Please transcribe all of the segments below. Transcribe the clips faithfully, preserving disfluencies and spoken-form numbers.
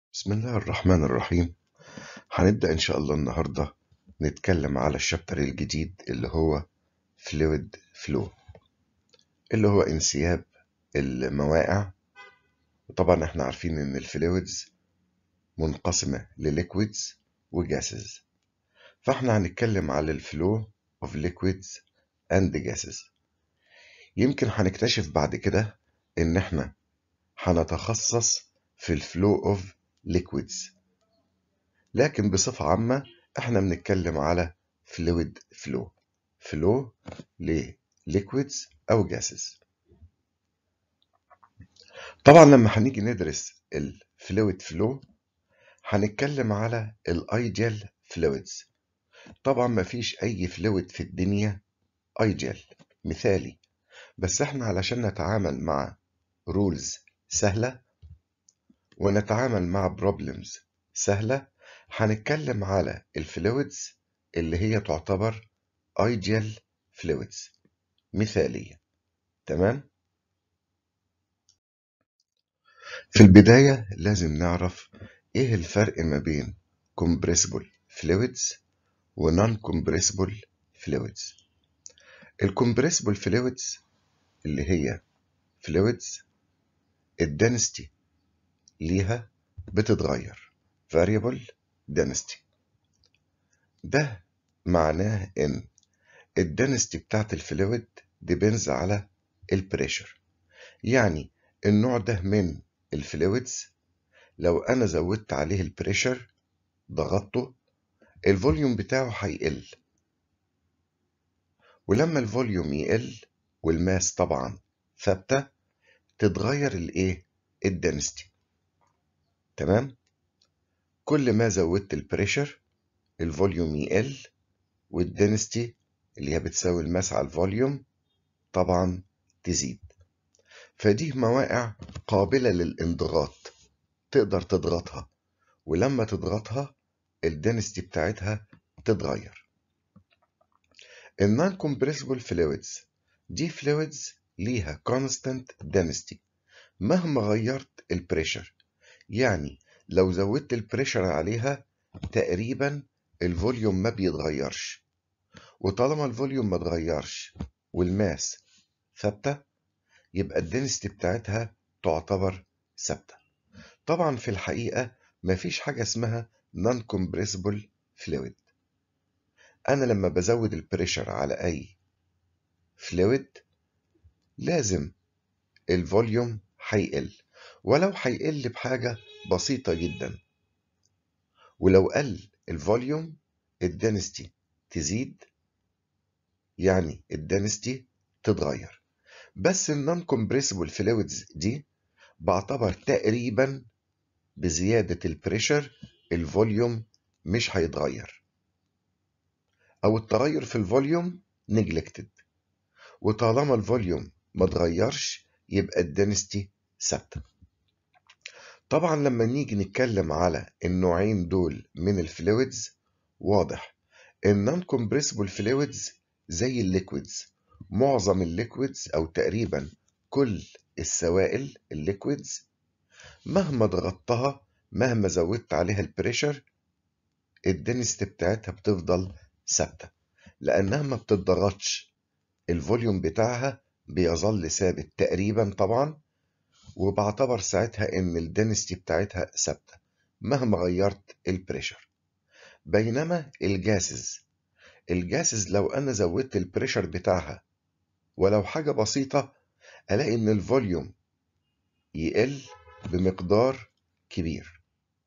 بسم الله الرحمن الرحيم. هنبدأ إن شاء الله النهاردة نتكلم على الشابتر الجديد اللي هو فلويد فلو، اللي هو انسياب المواقع. وطبعا احنا عارفين ان الفلويدز منقسمة لليكويدز وجاسز، فاحنا هنتكلم على الفلو of liquids and gases. يمكن هنكتشف بعد كده ان احنا هنتخصص في الفلو of liquids، لكن بصفة عامة احنا بنتكلم على fluid flow flow ل liquids أو gases. طبعا لما هنيجي ندرس ال fluid flow هنتكلم على ال ideal fluids. طبعا مفيش أي fluid في الدنيا ideal مثالي، بس احنا علشان نتعامل مع rules سهلة ونتعامل مع problems سهلة هنتكلم على الفلويدز اللي هي تعتبر ideal fluids مثالية. تمام؟ في البداية لازم نعرف ايه الفرق ما بين compressible fluids و non-compressible fluids. الcompressible fluids اللي هي fluids الدنستي ليها بتتغير variable density. ده معناه ان الدنستي بتاعت الفلويد depends على البريشر. يعني النوع ده من الفلويدز لو انا زودت عليه البريشر ضغطته الفوليوم بتاعه هيقل، ولما الفوليوم يقل والماس طبعا ثابته تتغير الايه الدنستي. تمام؟ كل ما زودت البريشر الفوليوم يقل والدنستي اللي هي بتساوي الماس على الفوليوم طبعا تزيد. فدي مواقع قابلة للانضغاط، تقدر تضغطها، ولما تضغطها الدنستي بتاعتها تتغير. النون كومبريسبل فلويدز دي فلويدز ليها constant density مهما غيرت البريشر. يعني لو زودت البريشر عليها تقريبا الفوليوم ما بيتغيرش، وطالما الفوليوم ما اتغيرش والماس ثابته يبقى الدنستي بتاعتها تعتبر ثابته. طبعا في الحقيقه مفيش حاجه اسمها non compressible fluid. انا لما بزود البريشر على اي فلويد لازم الفوليوم هيقل، ولو هيقل بحاجه بسيطه جدا، ولو قل الفوليوم الدنستي تزيد، يعني الدنستي تتغير. بس النون كومبريسبل فلويدز دي بعتبر تقريبا بزياده البريشر الفوليوم مش هيتغير، او التغير في الفوليوم نيجلكتد، وطالما الفوليوم ما اتغيرش يبقى الدنستي ثابته. طبعا لما نيجي نتكلم على النوعين دول من الفلويدز واضح النون كومبريسبل فلويدز زي الليكويدز. معظم الليكويدز او تقريبا كل السوائل الليكويدز مهما ضغطتها مهما زودت عليها البريشر الدنستي بتاعتها بتفضل ثابته، لانها ما بتتضغطش الفوليوم بتاعها بيظل ثابت تقريبا طبعا، وبعتبر ساعتها ان الدنستي بتاعتها ثابته مهما غيرت البريشر. بينما الجاسز الجاسز لو انا زودت البريشر بتاعها ولو حاجه بسيطه الاقي ان الفوليوم يقل بمقدار كبير.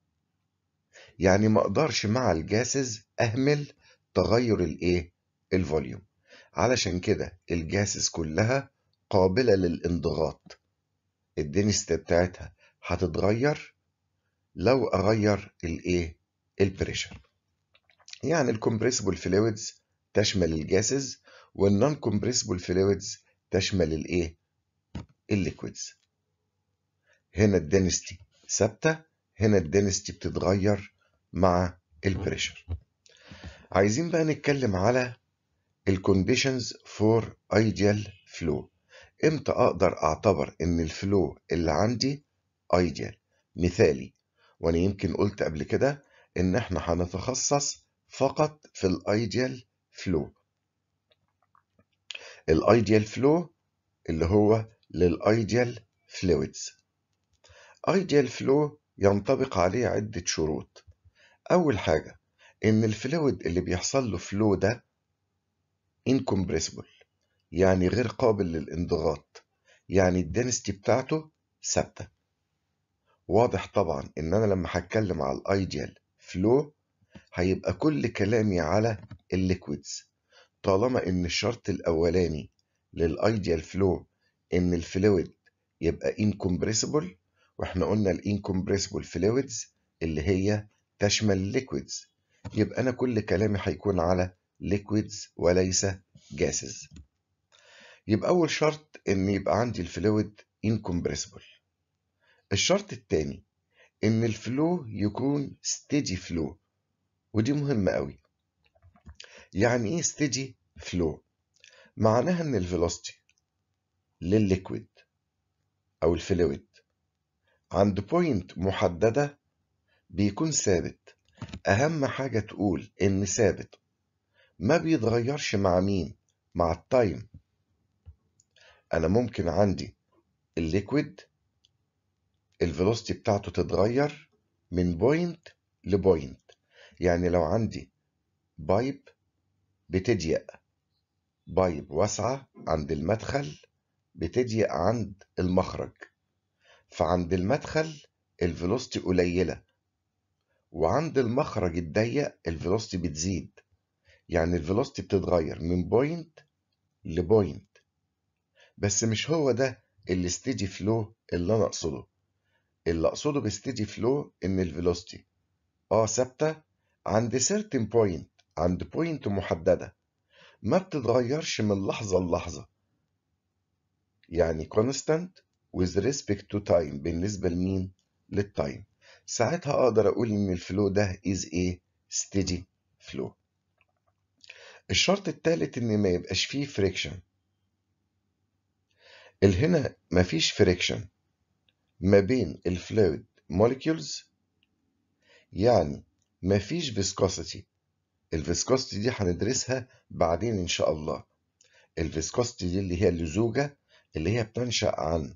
يعني ما اقدرش مع الجاسز اهمل تغير الايه الفوليوم. علشان كده الجاسز كلها قابله للانضغاط، الدنستي بتاعتها هتتغير لو اغير الايه البريشر. يعني الكمبريسبل فلويدز تشمل الجاسز، والنون كومبريسبل فلويدز تشمل الايه الليكويدز. هنا الدنستي ثابته، هنا الدنستي بتتغير مع البريشر. عايزين بقى نتكلم على الكونديشنز فور ايديال فلو. امتى اقدر اعتبر ان الفلو اللي عندي ايديال مثالي، وانا يمكن قلت قبل كده ان احنا هنتخصص فقط في الايديال فلو. الايديال فلو اللي هو للايديال فلويدز. ايديال فلو ينطبق عليه عدة شروط. اول حاجة ان الفلويد اللي بيحصل له فلو ده incompressible، يعني غير قابل للانضغاط، يعني الدنسيتي بتاعته ثابتة. واضح طبعا ان انا لما هتكلم على الايديال فلو هيبقى كل كلامي على الليكويدز، طالما ان الشرط الاولاني للايديال فلو ان الفلويد يبقى incompressible، واحنا قلنا الانكمبريسبل فلويدز اللي هي تشمل الليكويدز، يبقى انا كل كلامي هيكون على liquids وليس gases. يبقى اول شرط ان يبقى عندي الفلويد incompressible. الشرط الثاني ان الفلو يكون steady flow، ودي مهمة قوي. يعني ايه steady flow؟ معناها ان الفيلوسيتي للليكويد او الفلويد عند بوينت محددة بيكون ثابت. اهم حاجة تقول ان ثابت، ما بيتغيرش مع مين؟ مع التايم. انا ممكن عندي الليكويد الفيلوسيتي بتاعته تتغير من بوينت لبوينت. يعني لو عندي بايب بتضيق، بايب واسعة عند المدخل بتضيق عند المخرج، فعند المدخل الفيلوسيتي قليلة، وعند المخرج الضيق الفيلوسيتي بتزيد. يعني الفيلوسيتي بتتغير من بوينت لبوينت. بس مش هو ده الستيدي فلو اللي انا اقصده. اللي اقصده بستيدي فلو ان الفيلوسيتي اه ثابته عند certain point، عند بوينت محدده، ما بتتغيرش من لحظه للحظه، يعني constant with respect to time بالنسبه لمين؟ للتايم. ساعتها اقدر اقول ان الفلو ده is a steady flow. الشرط الثالث ان ما يبقاش فيه friction. هنا مفيش friction ما بين الفلويد molecules، يعني مفيش viscosity. الفيسكوستي دي هندرسها بعدين ان شاء الله. الفيسكوستي دي اللي هي اللزوجة، اللي هي بتنشأ عن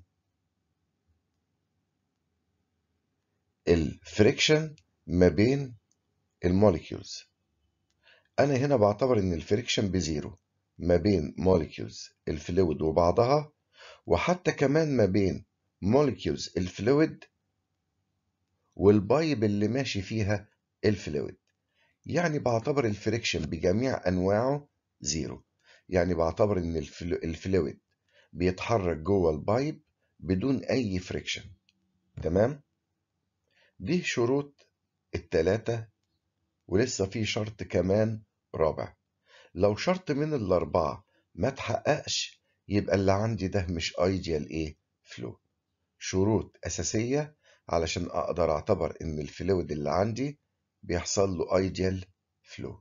الفريكشن ما بين الموليكيولز. انا هنا بعتبر ان الفريكشن بزيرو ما بين موليكيولز الفلويد وبعضها، وحتى كمان ما بين موليكيولز الفلويد والبايب اللي ماشي فيها الفلويد. يعني بعتبر الفريكشن بجميع انواعه زيرو. يعني بعتبر ان الفلويد بيتحرك جوه البايب بدون اي فريكشن. تمام؟ دي شروط التلاتة، ولسه في شرط كمان رابع. لو شرط من الاربعة ما تحققش يبقى اللي عندي ده مش ايديال ايه فلو. شروط اساسية علشان اقدر اعتبر ان الفلويد اللي عندي بيحصل له ايديال فلو.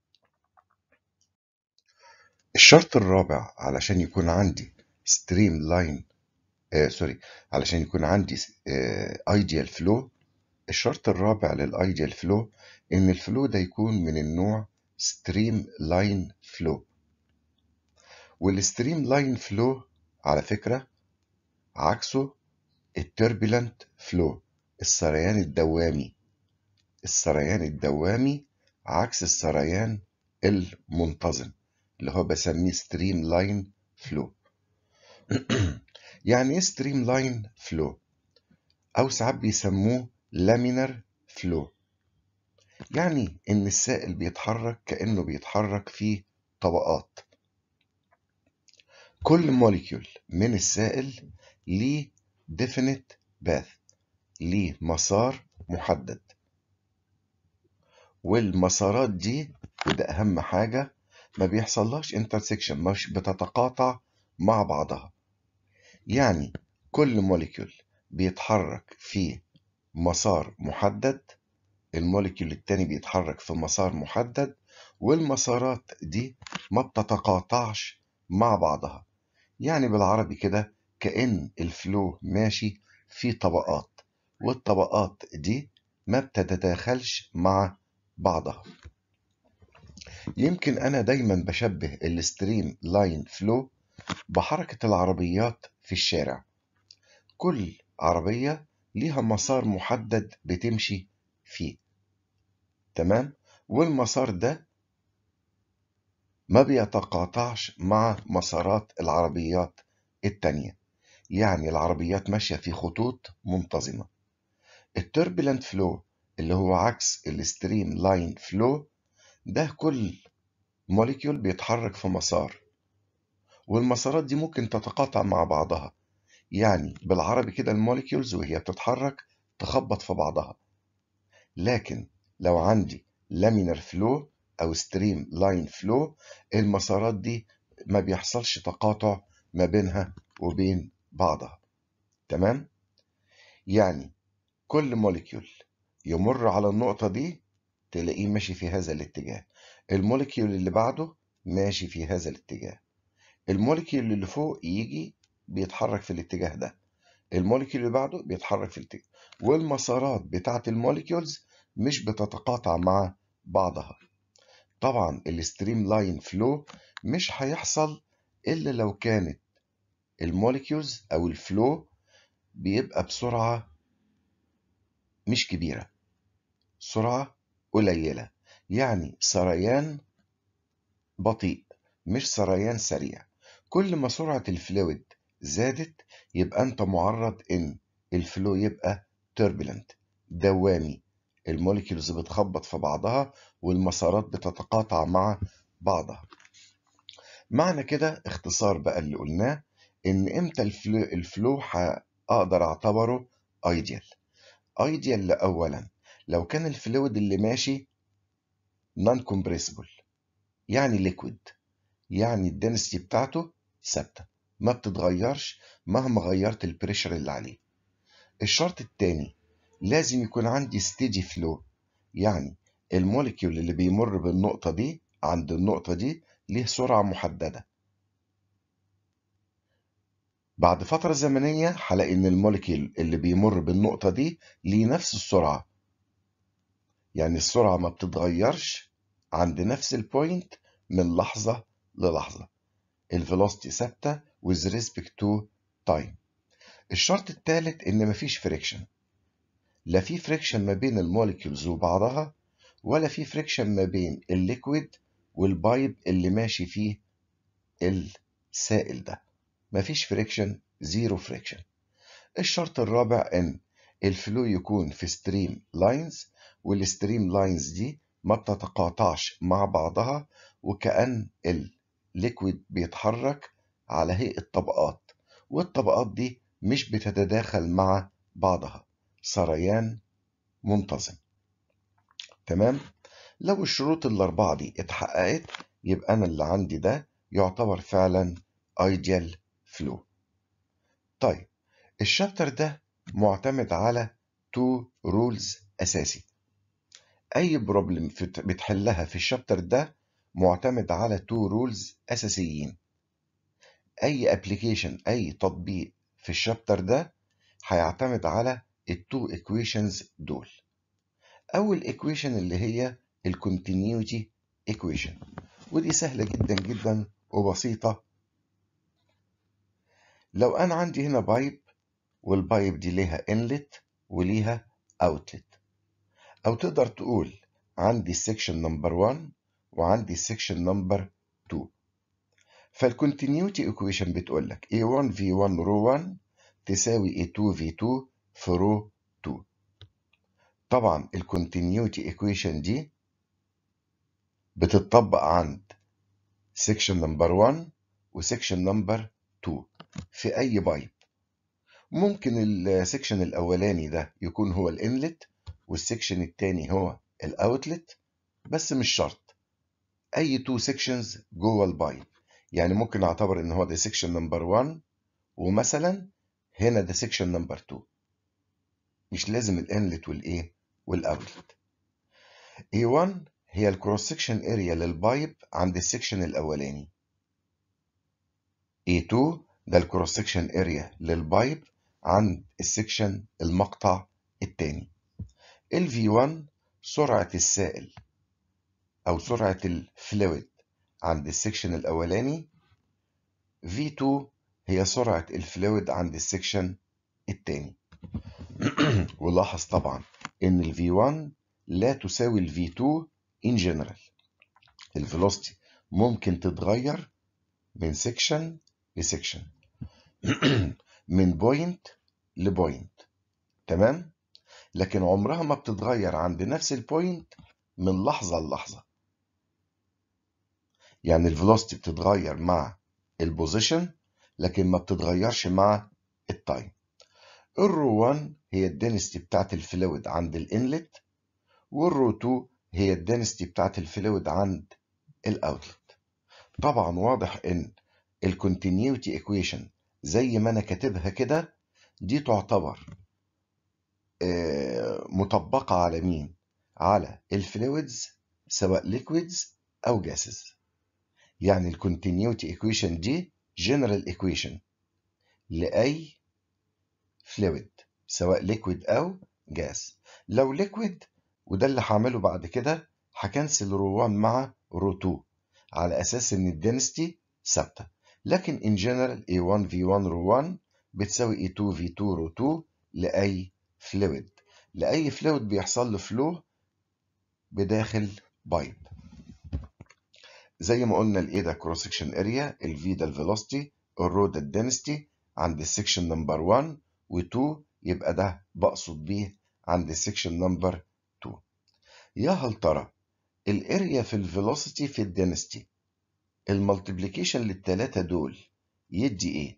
الشرط الرابع علشان يكون عندي ستريم لاين آه سوري علشان يكون عندي ايديال فلو، الشرط الرابع للايديال فلو ان الفلو ده يكون من النوع ستريم لاين فلو. والستريم لاين فلو على فكرة عكسه التربulent فلو، السريان الدوامي. السريان الدوامي عكس السريان المنتظم اللي هو بسميه ستريم لاين فلو. يعني ايه ستريم لاين فلو؟ او ساعات بيسموه لامينر فلو. يعني ان السائل بيتحرك كأنه بيتحرك في طبقات. كل موليكيول من السائل ليه definite path، ليه مسار محدد، والمسارات دي وده اهم حاجة ما بيحصلهاش intersection، مش بتتقاطع مع بعضها. يعني كل موليكيول بيتحرك في مسار محدد، الموليكيول التاني بيتحرك في مسار محدد، والمسارات دي ما بتتقاطعش مع بعضها. يعني بالعربي كده كأن الفلو ماشي في طبقات، والطبقات دي ما بتتداخلش مع بعضها. يمكن أنا دايما بشبه الستريم لاين فلو بحركة العربيات في الشارع. كل عربية ليها مسار محدد بتمشي فيه، تمام؟ والمسار ده ما بيتقاطعش مع مسارات العربيات التانية، يعني العربيات ماشية في خطوط منتظمة. التوربulent فلو اللي هو عكس الستريم لاين فلو ده كل موليكيول بيتحرك في مسار، والمسارات دي ممكن تتقاطع مع بعضها، يعني بالعربي كده الموليكيولز وهي بتتحرك تخبط في بعضها. لكن لو عندي لامينر فلو او ستريم لاين فلو المسارات دي ما بيحصلش تقاطع ما بينها وبين بعضها، تمام؟ يعني كل موليكيول يمر على النقطة دي تلاقيه ماشي في هذا الاتجاه، الموليكيول اللي بعده ماشي في هذا الاتجاه، الموليكيول اللي فوق يجي بيتحرك في الاتجاه ده، الموليكيول اللي بعده بيتحرك في الاتجاه، والمسارات بتاعت الموليكيولز مش بتتقاطع مع بعضها. طبعا الستريم لاين فلو مش هيحصل إلا لو كانت الموليكيولز أو الفلو بيبقى بسرعة مش كبيرة، سرعة قليلة، يعني سريان بطيء مش سريان سريع. كل ما سرعة الفلويد زادت يبقى أنت معرض إن الفلو يبقى turbulent دوامي، الموليكيولز بتخبط في بعضها والمسارات بتتقاطع مع بعضها. معنى كده اختصار بقى اللي قلناه إن إمتى الفلو, الفلو أقدر أعتبره ايديال. ايديال أولا لو كان الفلويد اللي ماشي non compressible، يعني ليكويد، يعني الدنسيتي بتاعته ثابته ما بتتغيرش مهما غيرت البريشر اللي عليه. الشرط الثاني لازم يكون عندي ستيدي فلو، يعني الموليكيول اللي بيمر بالنقطه دي عند النقطه دي ليه سرعه محدده. بعد فتره زمنيه هلاقي ان الموليكيول اللي بيمر بالنقطه دي ليه نفس السرعه، يعني السرعه ما بتتغيرش عند نفس البوينت من لحظه للحظه، الفيلوسيتي ثابته with respect to time. الشرط الثالث ان مفيش فريكشن، لا في فريكشن ما بين الموليكيولز وبعضها ولا في فريكشن ما بين الليكويد والبايب اللي ماشي فيه السائل ده، مفيش فريكشن، زيرو فريكشن. الشرط الرابع ان الفلو يكون في ستريم لاينز، والستريم لاينز دي ما بتتقاطعش مع بعضها، وكأن الليكويد بيتحرك على هيئة طبقات، والطبقات دي مش بتتداخل مع بعضها، سريان منتظم، تمام؟ لو الشروط الأربعة دي اتحققت يبقى أنا اللي عندي ده يعتبر فعلا ideal flow. طيب الشابتر ده معتمد على تو رولز أساسي. أي بروبلم بتحلها في الشابتر ده معتمد على تو رولز أساسيين. أي ابلكيشن أي تطبيق في الشابتر ده هيعتمد على التو equations دول. أول equation اللي هي الكونتينيوتي equation، ودي سهلة جدا جدا وبسيطة. لو أنا عندي هنا بايب والبايب دي ليها inlet وليها outlet، أو تقدر تقول عندي section number واحد وعندي section number اتنين. فالكونتينيوتي equation بتقول لك إيه واحد في واحد رو واحد تساوي إيه اتنين في اتنين في رو اتنين. طبعا الكونتينيوتي equation دي بتطبق عند section number واحد و section number اتنين في أي بايب. ممكن السكشن الأولاني ده يكون هو الانلت والسكشن التاني هو الاوتلت، بس مش شرط أي تو سكشنز جوه البايب. يعني ممكن أعتبر إن هو ده سكشن نمبر واحد ومثلا هنا ده سكشن نمبر اتنين، مش لازم الانلت والإيه والاوتلت. إيه واحد هي الكروس سكشن اريا للبايب عند السكشن الأولاني، إيه اتنين ده الكروس سكشن اريا للبايب عند السكشن المقطع التاني. ال في واحد سرعة السائل أو سرعة الفلويد عند السكشن الأولاني، في اتنين هي سرعة الفلويد عند السكشن الثاني. ولاحظ طبعا إن ال في واحد لا تساوي ال في اتنين in general. الفيلوسيتي ممكن تتغير من سكشن لسكشن، من بوينت لبوينت، تمام؟ لكن عمرها ما بتتغير عند نفس البوينت من لحظة للحظة. يعني الفيلوسيتي بتتغير مع البوزيشن لكن ما بتتغيرش مع التايم. الرو واحد هي الدنسيتي بتاعت الفلويد عند الانلت، والرو اتنين هي الدنسيتي بتاعت الفلويد عند الاوتلت. طبعا واضح ان الكونتينيوتي ايكويشن زي ما انا كاتبها كده دي تعتبر مطبقة على مين؟ على الفلويدز، سواء ليكويدز او جاسز. يعني الكونتينيوتي ايكويشن دي جنرال ايكويشن لاي فلويد سواء ليكويد او جاز. لو ليكويد، وده اللي هعمله بعد كده، هكنسل رو واحد مع رو اتنين على اساس ان الدنسيتي ثابته. لكن ان جنرال اي واحد في واحد رو واحد بتساوي اي اتنين في اتنين رو اتنين لاي فلويد، لاي فلويد بيحصل له فلو بداخل بايب. زي ما قلنا الاي ده كروس سكشن اريا، الفي ده الفيلوسيتي، الرو ده الدنسيتي عند السكشن نمبر واحد، و2 يبقى ده بقصد بيه عند السكشن نمبر اتنين. يا هل ترى الاريا في الفيلوسيتي في الدنسيتي المالتيبليكيشن للثلاثه دول يدي ايه؟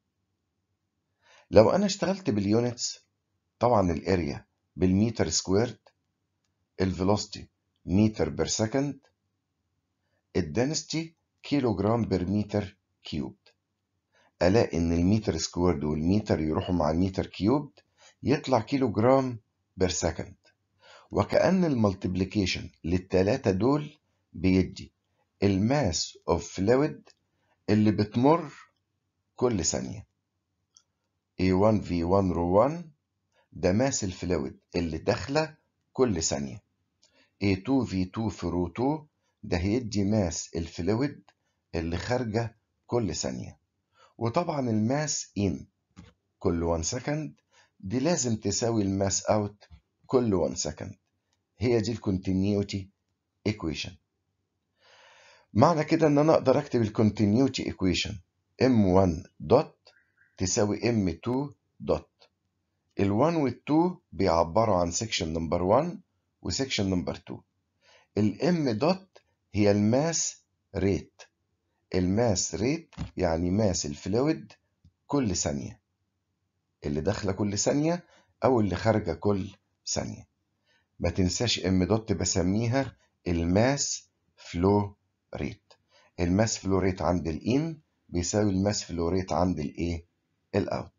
لو انا اشتغلت باليونتس، طبعا الاريا بالمتر سكويرد، الفيلوسيتي متر بير سكند، الدنسيتي كيلو جرام بير متر كيوب. الاقي ان المتر سكويرد والمتر يروحوا مع المتر كيوب يطلع كيلو جرام بير سكند. وكأن المالتيبليكيشن للتلاتة دول بيدي الماس اوف فلويد اللي بتمر كل ثانية. اي واحد في واحد رو واحد ده ماس الفلويد اللي داخلة كل ثانية. اي اتنين في اتنين في رو اتنين ده هيدي ماس الفلويد اللي خارجة كل ثانية. وطبعا الماس ان كل واحد سكند دي لازم تساوي الماس اوت كل واحد سكند. هي دي الكونتينيوتي ايكويشن. معنى كده ان انا اقدر اكتب الكونتينيوتي ايكويشن ام واحد دوت تساوي ام اتنين دوت. ال1 وال2 بيعبروا عن سيكشن نمبر واحد وسيكشن نمبر اتنين. الام دوت هي الماس ريت. الماس ريت يعني ماس الفلويد كل ثانية، اللي داخله كل ثانية او اللي خارجة كل ثانية. ما تنساش ام دوت بسميها الماس فلو ريت. الماس فلو ريت عند الان بيساوي الماس فلو ريت عند الايه؟ الاوت.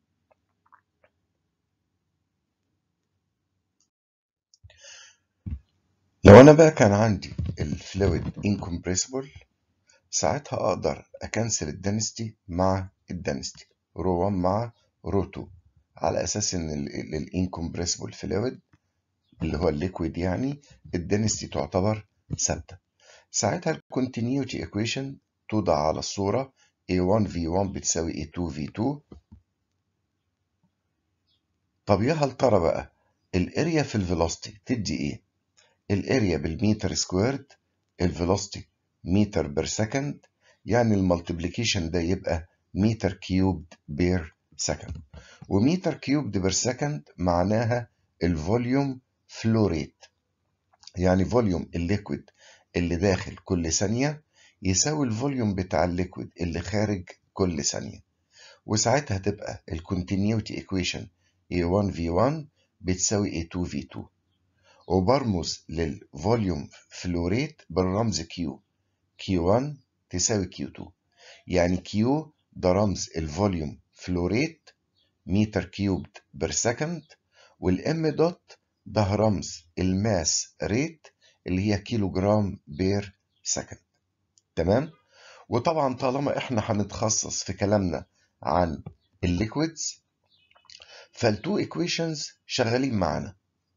لو انا بقى كان عندي الفلويد انكمبريسبل، ساعتها اقدر اكنسل الدنستي مع الدنستي، رو واحد مع رو اتنين، على اساس ان الانكمبريسبل فلويد اللي هو الليكويد يعني الدنستي تعتبر ثابته. ساعتها الكونتينيوتي ايكويشن توضع على الصوره اي واحد في واحد بتساوي اي اتنين في اتنين. طب يا هل ترى بقى الاريا في الفيلوسيتي تدي ايه؟ الاريا بالمتر سكويرد، الفيلوسيتي متر بير سكند، يعني المالتيبليكيشن ده يبقى متر كيوب بير سكند. ومتر كيوب بير سكند معناها الفوليوم فلو ريت، يعني فوليوم الليكويد اللي داخل كل ثانية يساوي الفوليوم بتاع الليكويد اللي خارج كل ثانية. وساعتها تبقى الكونتينيوتي ايكويشن اي واحد في واحد بتساوي اي اتنين في اتنين. وبرمز للفوليوم فلو ريت بالرمز كيو، كيو واحد تساوي كيو اتنين. يعني كيو ده رمز الفوليوم فلو ريت متر كيوب بير سكند، والام دوت ده رمز الماس ريت اللي هي كيلو جرام بير سكند. تمام؟ وطبعا طالما احنا هنتخصص في كلامنا عن الليكويدز، فالتو ايكويشنز شغالين معانا.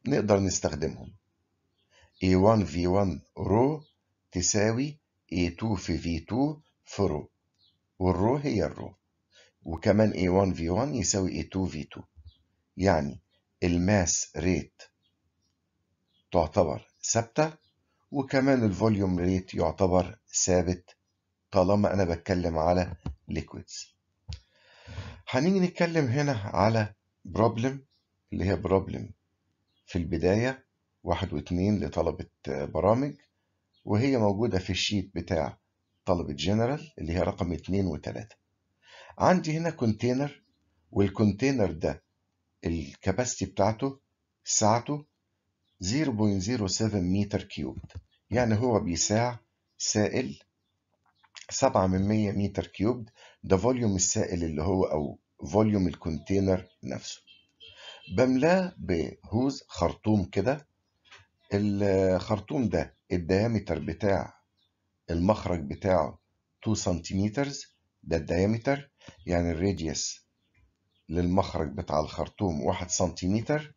نقدر نستخدمهم. إيه وان في وان رو تساوي إيه تو في في تو في رو، والرو هي الرو، وكمان إيه وان في وان يساوي إيه تو في تو. يعني الماس ريت تعتبر ثابتة، وكمان الفوليوم ريت يعتبر ثابت طالما أنا بتكلم على liquids. هنيجي نتكلم هنا على بروبلم، اللي هي بروبلم في البداية واحد واتنين لطلبة برامج، وهي موجودة في الشيت بتاع طلبة جنرال اللي هي رقم اتنين وتلاتة. عندي هنا كونتينر، والكونتينر ده الكباستي بتاعته سعته صفر فاصلة صفر سبعة متر كيوب، يعني هو بيساع سائل سبعة من مية متر كيوب. ده فوليوم السائل اللي هو أو فوليوم الكونتينر نفسه. بملاه بهوز خرطوم كده. الخرطوم ده الديامتر بتاع المخرج بتاعه اتنين سنتيمتر، ده الديامتر، يعني الراديوس للمخرج بتاع الخرطوم واحد سنتيمتر.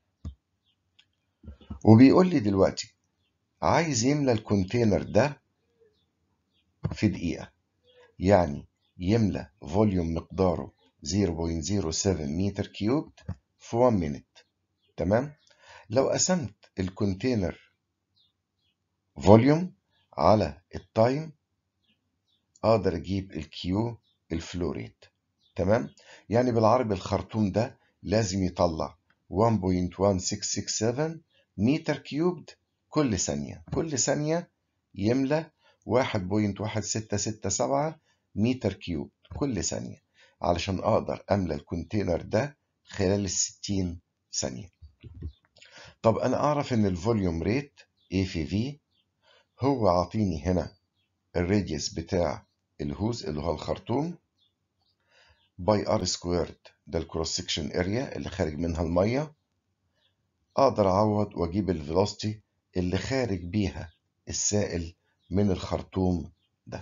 وبيقول لي دلوقتي عايز يملى الكونتينر ده في دقيقة، يعني يملى فوليوم مقداره صفر فاصلة صفر سبعة متر كيوب في واحد مينت. تمام. لو قسمت الكونتينر فوليوم على التايم اقدر اجيب الكيو الفلوريت. تمام. يعني بالعربي الخرطوم ده لازم يطلع واحد فاصلة واحد ستة ستة سبعة متر كيوبد كل ثانية. كل ثانية يملى واحد فاصلة واحد ستة ستة سبعة متر كيوب كل ثانية، علشان اقدر املى الكونتينر ده خلال الستين ثانية. طب انا اعرف ان الفوليوم ريت اي في في هو عاطيني هنا الراديوس بتاع الهوز اللي هو الخرطوم باي ار سكويرد، ده الكروس سكشن اريا اللي خارج منها الميه. اقدر اعوض واجيب الفيلوسيتي اللي خارج بيها السائل من الخرطوم ده،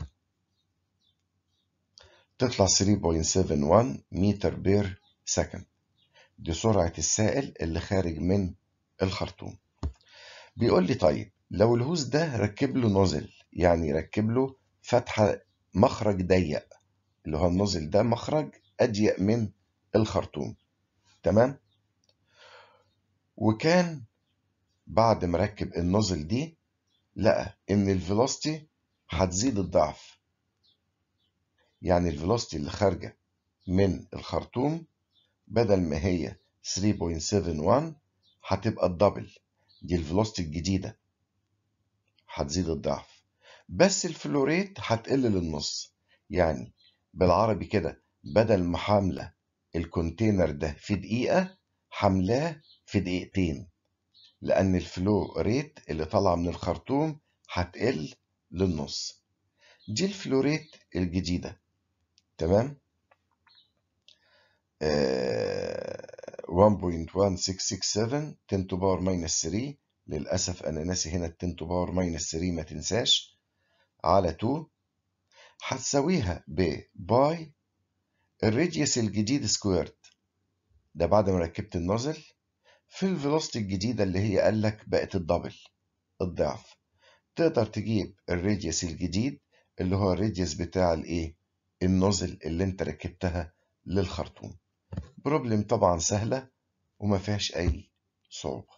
تطلع ثلاثة فاصلة سبعة واحد متر بير سكند. دي سرعة السائل اللي خارج من الخرطوم. بيقول لي طيب لو الهوز ده ركب له نوزل، يعني ركب له فتحة مخرج ضيق، اللي هو النوزل ده مخرج أضيق من الخرطوم. تمام. وكان بعد ما ركب النوزل دي لقى إن الفيلوسيتي هتزيد الضعف، يعني الفيلوسيتي اللي خارجة من الخرطوم بدل ما هي ثلاثة فاصلة سبعة واحد هتبقى الدبل. دي الفيلوسيتي الجديدة هتزيد الضعف، بس الفلوريت هتقل للنص. يعني بالعربي كده بدل ما حاملة الكونتينر ده في دقيقة حملاه في دقيقتين، لأن الفلو ريت اللي طالعة من الخرطوم هتقل للنص. دي الفلو ريت الجديدة. تمام. آه واحد فاصلة واحد ستة ستة سبعة عشرة to power minus ثلاثة. للأسف أنا ناسي هنا ال عشرة to power minus ثلاثة، ما تنساش، على اتنين هتساويها ب باي الراديوس الجديد سكويرد، ده بعد ما ركبت النوزل، في الفيلوسيتي الجديدة اللي هي قال لك بقت الدبل، الضعف. تقدر تجيب الراديوس الجديد اللي هو الراديوس بتاع الايه، النوزل اللي انت ركبتها للخرطوم. بروبلم طبعا سهلة وما فيهاش اي صعوبة.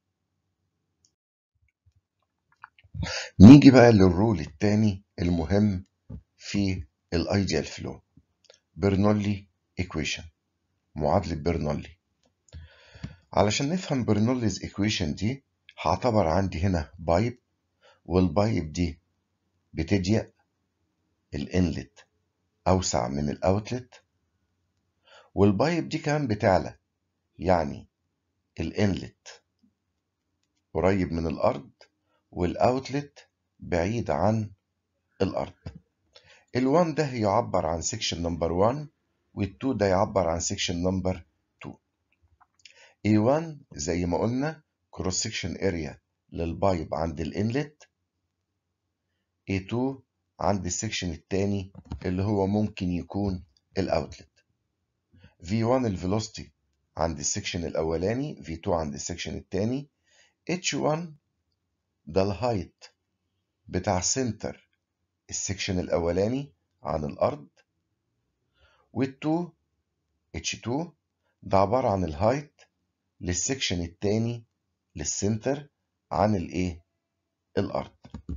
نيجي بقى للرول التاني المهم في الايديال فلو، برنولي ايكويشن، معادلة برنولي. علشان نفهم برنوليز ايكويشن دي هعتبر عندي هنا بايب، والبايب دي بتضيق، الانلت اوسع من الاوتلت، والبايب دي كمان بتعلى، يعني الانلت قريب من الارض والاوتلت بعيد عن الارض. ال1 ده يعبر عن سيكشن نمبر واحد، وال2 ده يعبر عن سيكشن نمبر اتنين. إيه واحد زي ما قلنا كروس سيكشن اريا للبايب عند الانلت، إيه اتنين عند السيكشن التاني اللي هو ممكن يكون الاوتلت. في واحد الفيلوسيتي عند السيكشن الاولاني، في اتنين عند السيكشن التاني. اتش واحد ده الهايت بتاع سنتر السكشن الأولاني عن الأرض، وال2 اتش اتنين ده عبارة عن الهايت للسكشن التاني للسنتر عن الايه الأرض.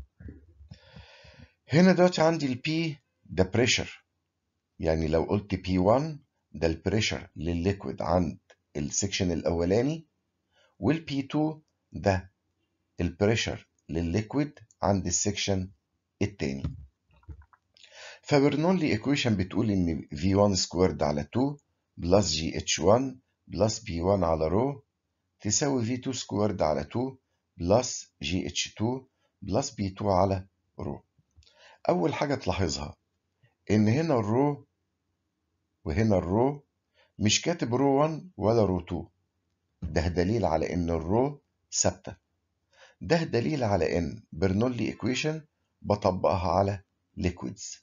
هنا دلوقتي عندي البي ده بريشر، يعني لو قلت بي واحد ده البريشر للليكويد عند السكشن الأولاني، والبي اتنين ده البريشر للليكويد عند السكشن التاني. فبرنولي ايكويشن بتقول ان في واحد سكويرد على اتنين بلس جي اتش واحد بلس بي واحد على رو تساوي في اتنين سكويرد على اتنين بلس جي اتش اتنين بلس بي اتنين على رو. اول حاجه تلاحظها ان هنا الرو وهنا الرو مش كاتب رو واحد ولا رو اتنين، ده دليل على ان الرو ثابته. ده دليل على ان برنولي ايكويشن بطبقها على ليكويدز،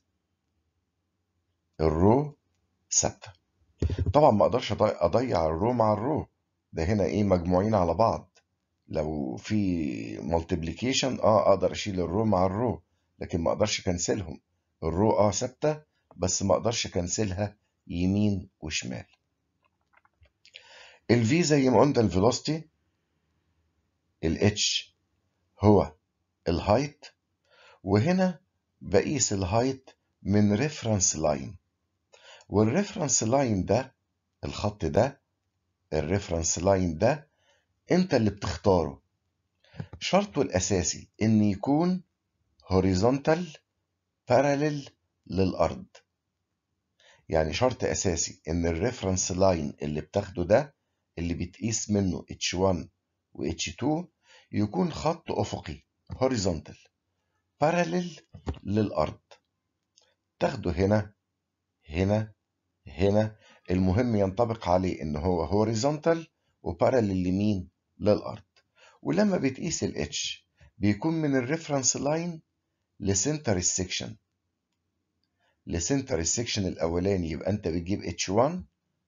الرو ثابته. طبعا ما اقدرش اضيع الرو مع الرو، ده هنا ايه مجموعين على بعض. لو في مالتيبليكيشن اه اقدر اشيل الرو مع الرو، لكن ما اقدرش كنسلهم. الرو اه ثابته بس ما اقدرش كنسلها يمين وشمال. الفي زي ما قلنا الفيلوسيتي، الاتش هو الهايت، وهنا بقيس الهايت من ريفرنس لاين، والريفرنس لاين ده الخط ده الريفرنس لاين ده انت اللي بتختاره. شرطه الاساسي ان يكون هوريزونتال باراليل للارض، يعني شرط اساسي ان الريفرنس لاين اللي بتاخده ده اللي بتقيس منه اتش واحد و اتش اتنين يكون خط افقي هوريزونتال باراليل للارض. تاخده هنا هنا هنا، المهم ينطبق عليه ان هو هوريزونتال وباراليل لمين؟ للارض. ولما بتقيس الاتش بيكون من الريفرنس لاين لسنتر السكشن، لسنتر السكشن الاولاني يبقى انت بتجيب اتش واحد،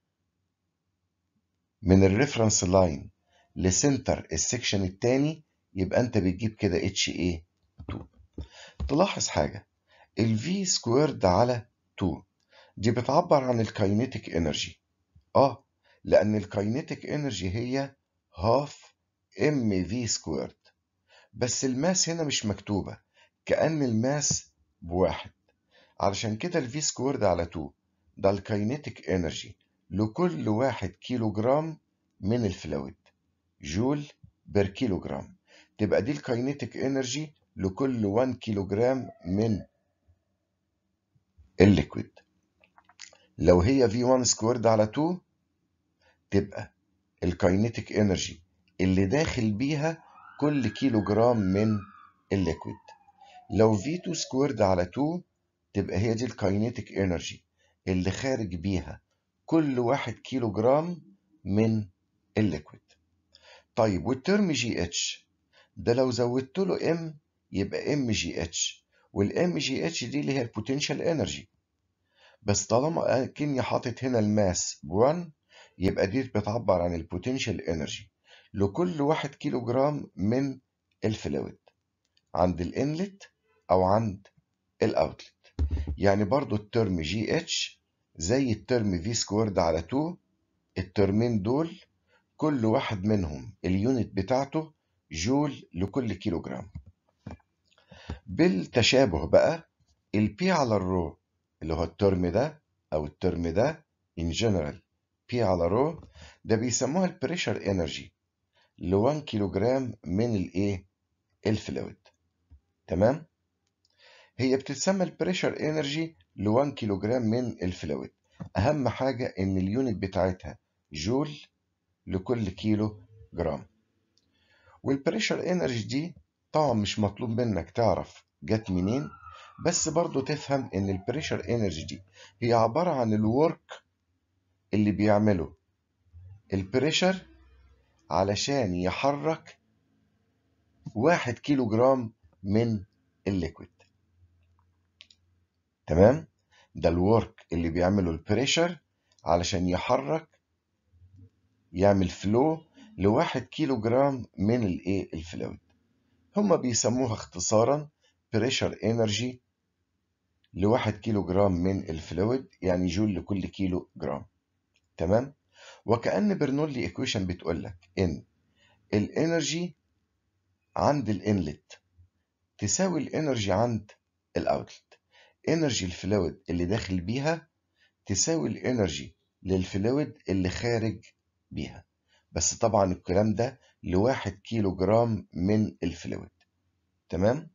من الريفرنس لاين لسنتر السكشن الثاني يبقى انت بتجيب كده اتش ايه اتنين. تلاحظ حاجه، الفي سكويرد على اتنين دي بتعبر عن الكاينيتيك انرجي. اه لان الكاينيتيك انرجي هي هاف ام في سكويرد، بس الماس هنا مش مكتوبه، كأن الماس بواحد، علشان كده الفي سكويرد على اتنين ده الكاينيتيك انرجي لكل واحد كيلو جرام من الفلويد، جول بير كيلو جرام. تبقى دي الكاينيتيك انرجي لكل واحد كيلو جرام من الليكويد. لو هي في واحد سكويرد على اتنين تبقى الكاينيتيك انرجي اللي داخل بيها كل كيلو جرام من الليكويد. لو في اتنين سكويرد على اتنين تبقى هي دي الكاينيتيك انرجي اللي خارج بيها كل واحد كيلو جرام من الليكويد. طيب والترم جي اتش ده لو زودت له ام يبقى ام جي اتش، والام جي اتش دي اللي هي البوتنشال انرجي، بس طالما كني حاطط هنا الماس بواحد يبقى دي بتعبر عن البوتنشال انرجي لكل واحد كيلو جرام من الفلويد عند الانلت او عند الاوتلت. يعني برضو الترم جي اتش زي الترم في سكويرد على اتنين، الترمين دول كل واحد منهم اليونت بتاعته جول لكل كيلو جرام. بالتشابه بقى البي على الرو اللي هو الترم ده او الترم ده in general بي على رو ده بيسموها البريشر انرجي ل واحد كيلو جرام من الايه الفلويد. تمام، هي بتتسمى البريشر انرجي ل واحد كيلو جرام من الفلويد، اهم حاجه ان اليونت بتاعتها جول لكل كيلو جرام. والبريشر انرجي دي طبعا مش مطلوب منك تعرف جت منين، بس برضو تفهم ان البريشر انرجي دي هي عباره عن الورك اللي بيعمله البريشر علشان يحرك واحد كيلو جرام من الليكويد. تمام، ده الورك اللي بيعمله البريشر علشان يحرك يعمل فلو لواحد كيلو جرام من الايه الفلويد. هما بيسموها اختصارا pressure energy لواحد كيلو جرام من الفلويد، يعني جول لكل كيلو جرام. تمام. وكأن برنولي ايكويشن بتقول لك ان الانرجي عند الانلت تساوي الانرجي عند الاوتلت. انرجي الفلويد اللي داخل بيها تساوي الانرجي للفلويد اللي خارج بيها، بس طبعا الكلام ده لواحد كيلو جرام من الفلويد. تمام.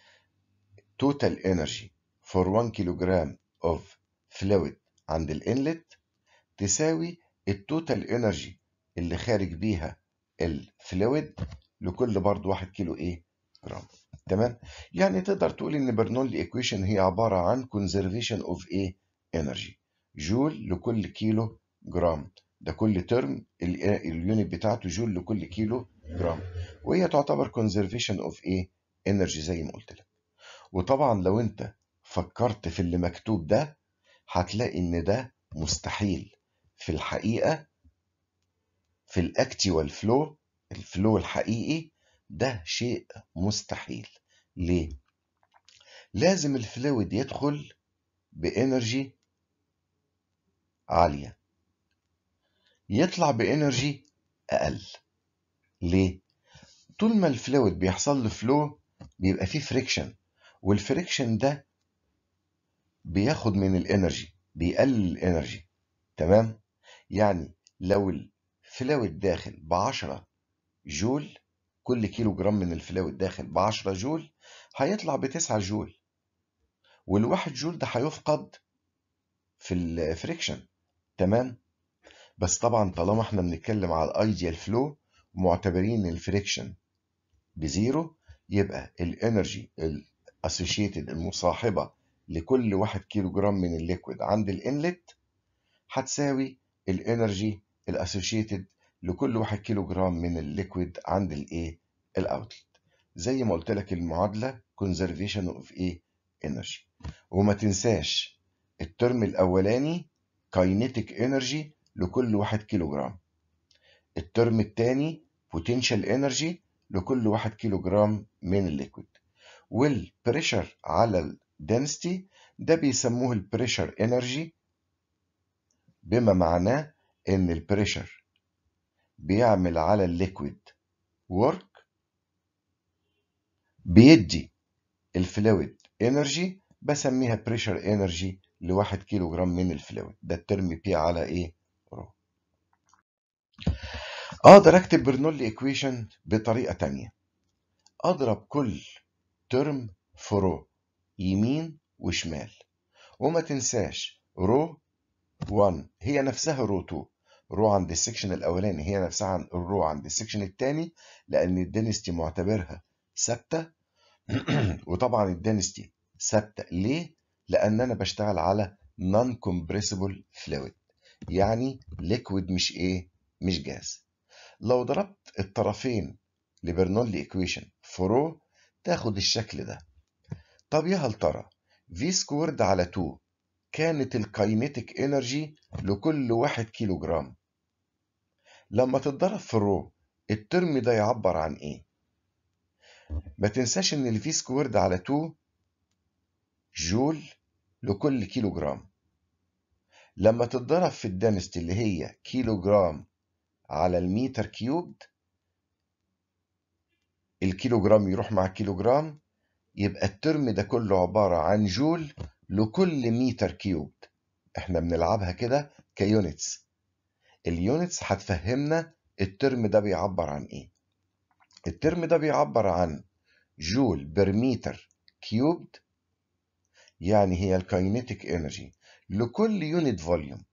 total energy for one كيلوغرام of fluid عند الانلت تساوي التوتال انرجي اللي خارج بيها الفلويد لكل برضه واحد كيلو ايه جرام. تمام. يعني تقدر تقول ان برنولي ايكويشن هي عباره عن conservation of ايه energy، جول لكل كيلو جرام. ده كل ترم اليونت بتاعته جول لكل كيلو جرام، وهي تعتبر conservation of ايه energy زي ما قلت لك. وطبعا لو انت فكرت في اللي مكتوب ده هتلاقي ان ده مستحيل في الحقيقة. في الاكتوال فلو، الفلو الحقيقي، ده شيء مستحيل. ليه؟ لازم الفلويد يدخل بانرجي عالية، يطلع بانرجي اقل. ليه؟ طول ما الفلويد بيحصل له فلو بيبقى فيه فريكشن، والفريكشن ده بياخد من الانرجي، بيقلل الانرجي. تمام. يعني لو الفلويد داخل ب عشرة جول، كل كيلو جرام من الفلويد داخل ب عشرة جول، هيطلع ب تسعة جول، والواحد جول ده هيفقد في الفريكشن. تمام. بس طبعا طالما احنا بنتكلم على الايديال فلو معتبرين الفريكشن بزيرو، يبقى الانرجي الاسوشيتد المصاحبه لكل واحد كيلو جرام من الليكويد عند الانلت هتساوي الانرجي الاسوشيتد لكل واحد كيلو جرام من الليكويد عند الايه الاوتلت. زي ما قلت لك المعادله conservation of ايه energy. وما تنساش الترم الاولاني kinetic energy لكل واحد كيلو جرام، الترم الثاني potential energy لكل واحد كيلو جرام من الليكويد، والبريشر على الدنسيتي ده بيسموه البريشر انرجي، بما معناه ان البريشر بيعمل على الليكويد ورك بيدي الفلويد انرجي، بسميها بريشر انرجي لواحد كيلو جرام من الفلويد. ده الترم بي على ايه رو. اقدر اكتب برنولي ايكويشن بطريقه تانية، اضرب كل ترم في رو يمين وشمال، وما تنساش رو واحد هي نفسها رو اتنين، رو عند السكشن الاولاني هي نفسها عن الرو عند السكشن الثاني، لان الدنستي معتبرها ثابته. وطبعا الدنستي ثابته ليه؟ لان انا بشتغل على نون كومبريسبل فلويد، يعني ليكويد مش ايه مش جاز. لو ضربت الطرفين لبرنولي ايكويشن في رو تاخد الشكل ده. طب يا هل ترى في سكويرد على اتنين كانت الكاينيتيك انرجي لكل واحد كيلو جرام، لما تتضرب في الرو الترم ده يعبر عن ايه؟ ما تنساش ان الفي سكويرد على اتنين جول لكل كيلو جرام، لما تتضرب في الدنستي اللي هي كيلو جرام على المتر كيوب، الكيلو جرام يروح مع كيلو جرام، يبقى الترم ده كله عبارة عن جول لكل متر كيوب. احنا بنلعبها كده كيونتس، اليونتس هتفهمنا الترم ده بيعبر عن ايه. الترم ده بيعبر عن جول بر متر كيوب، يعني هي الكاينيتيك انرجي لكل يونت فوليوم،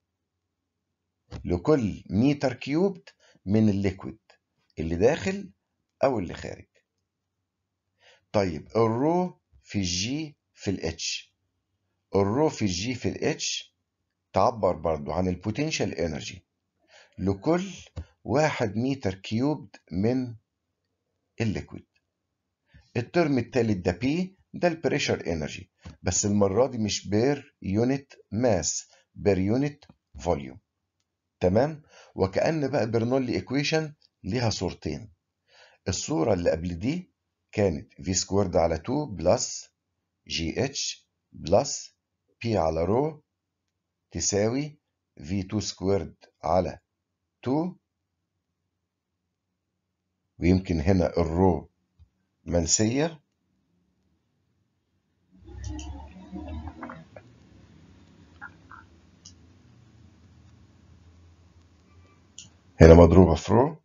لكل متر كيوب من الليكويد اللي داخل او اللي خارج. طيب الرو في الجي في الاتش، الرو في الجي في الاتش تعبر برضو عن البوتنشال انرجي لكل واحد متر كيوب من الليكويد. الترم التالت ده بي، ده البريشر انرجي، بس المرة دي مش بير يونت ماس، بير يونت فوليوم. تمام. وكأن بقى برنولي ايكويشن ليها صورتين. الصورة اللي قبل دي كانت في سكويرد على اتنين بلس جي اتش بلس بي على رو تساوي في اتنين سكويرد على اتنين، ويمكن هنا الرو منسية، هنا مضروبة في رو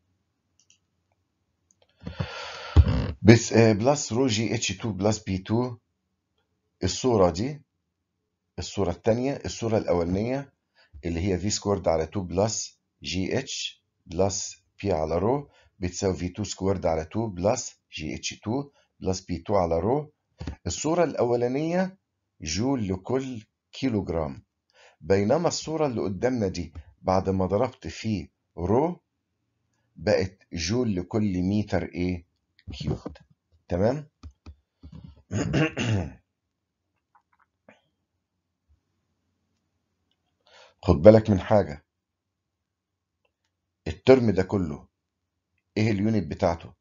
بس بلس رو جي اتش اتنين بلس بي اتنين. الصورة دي الصورة الثانية، الصورة الأولانية اللي هي في سكويرد على اتنين بلس جي اتش بلس بي على رو بتساوي في اتنين سكويرد على اتنين بلس جي اتش اتنين بلس بي اتنين على رو. الصورة الأولانية جول لكل كيلو جرام، بينما الصورة اللي قدامنا دي بعد ما ضربت في رو بقت جول لكل متر ايه كيوب. تمام. خد بالك من حاجة، الترم ده كله ايه اليونت بتاعته؟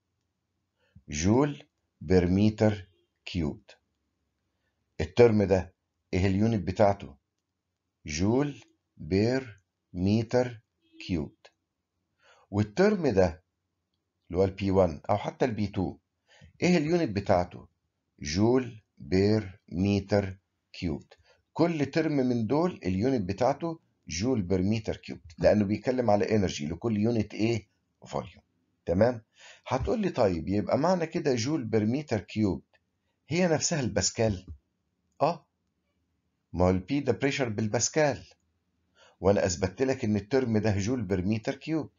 جول بير متر كيوب. الترم ده ايه اليونت بتاعته؟ جول بير متر كيوب. والترم ده اللي هو البي واحد او حتى البي اتنين ايه اليونت بتاعته؟ جول بير متر كيوب. كل ترم من دول اليونت بتاعته جول بير متر كيوب، لانه بيتكلم على انرجي لكل يونت ايه فوليوم. تمام. هتقول لي طيب يبقى معنى كده جول بير متر كيوب هي نفسها الباسكال؟ اه، ما هو البي ده بريشر بالباسكال، وانا اثبتت لك ان الترم ده جول بير متر كيوب.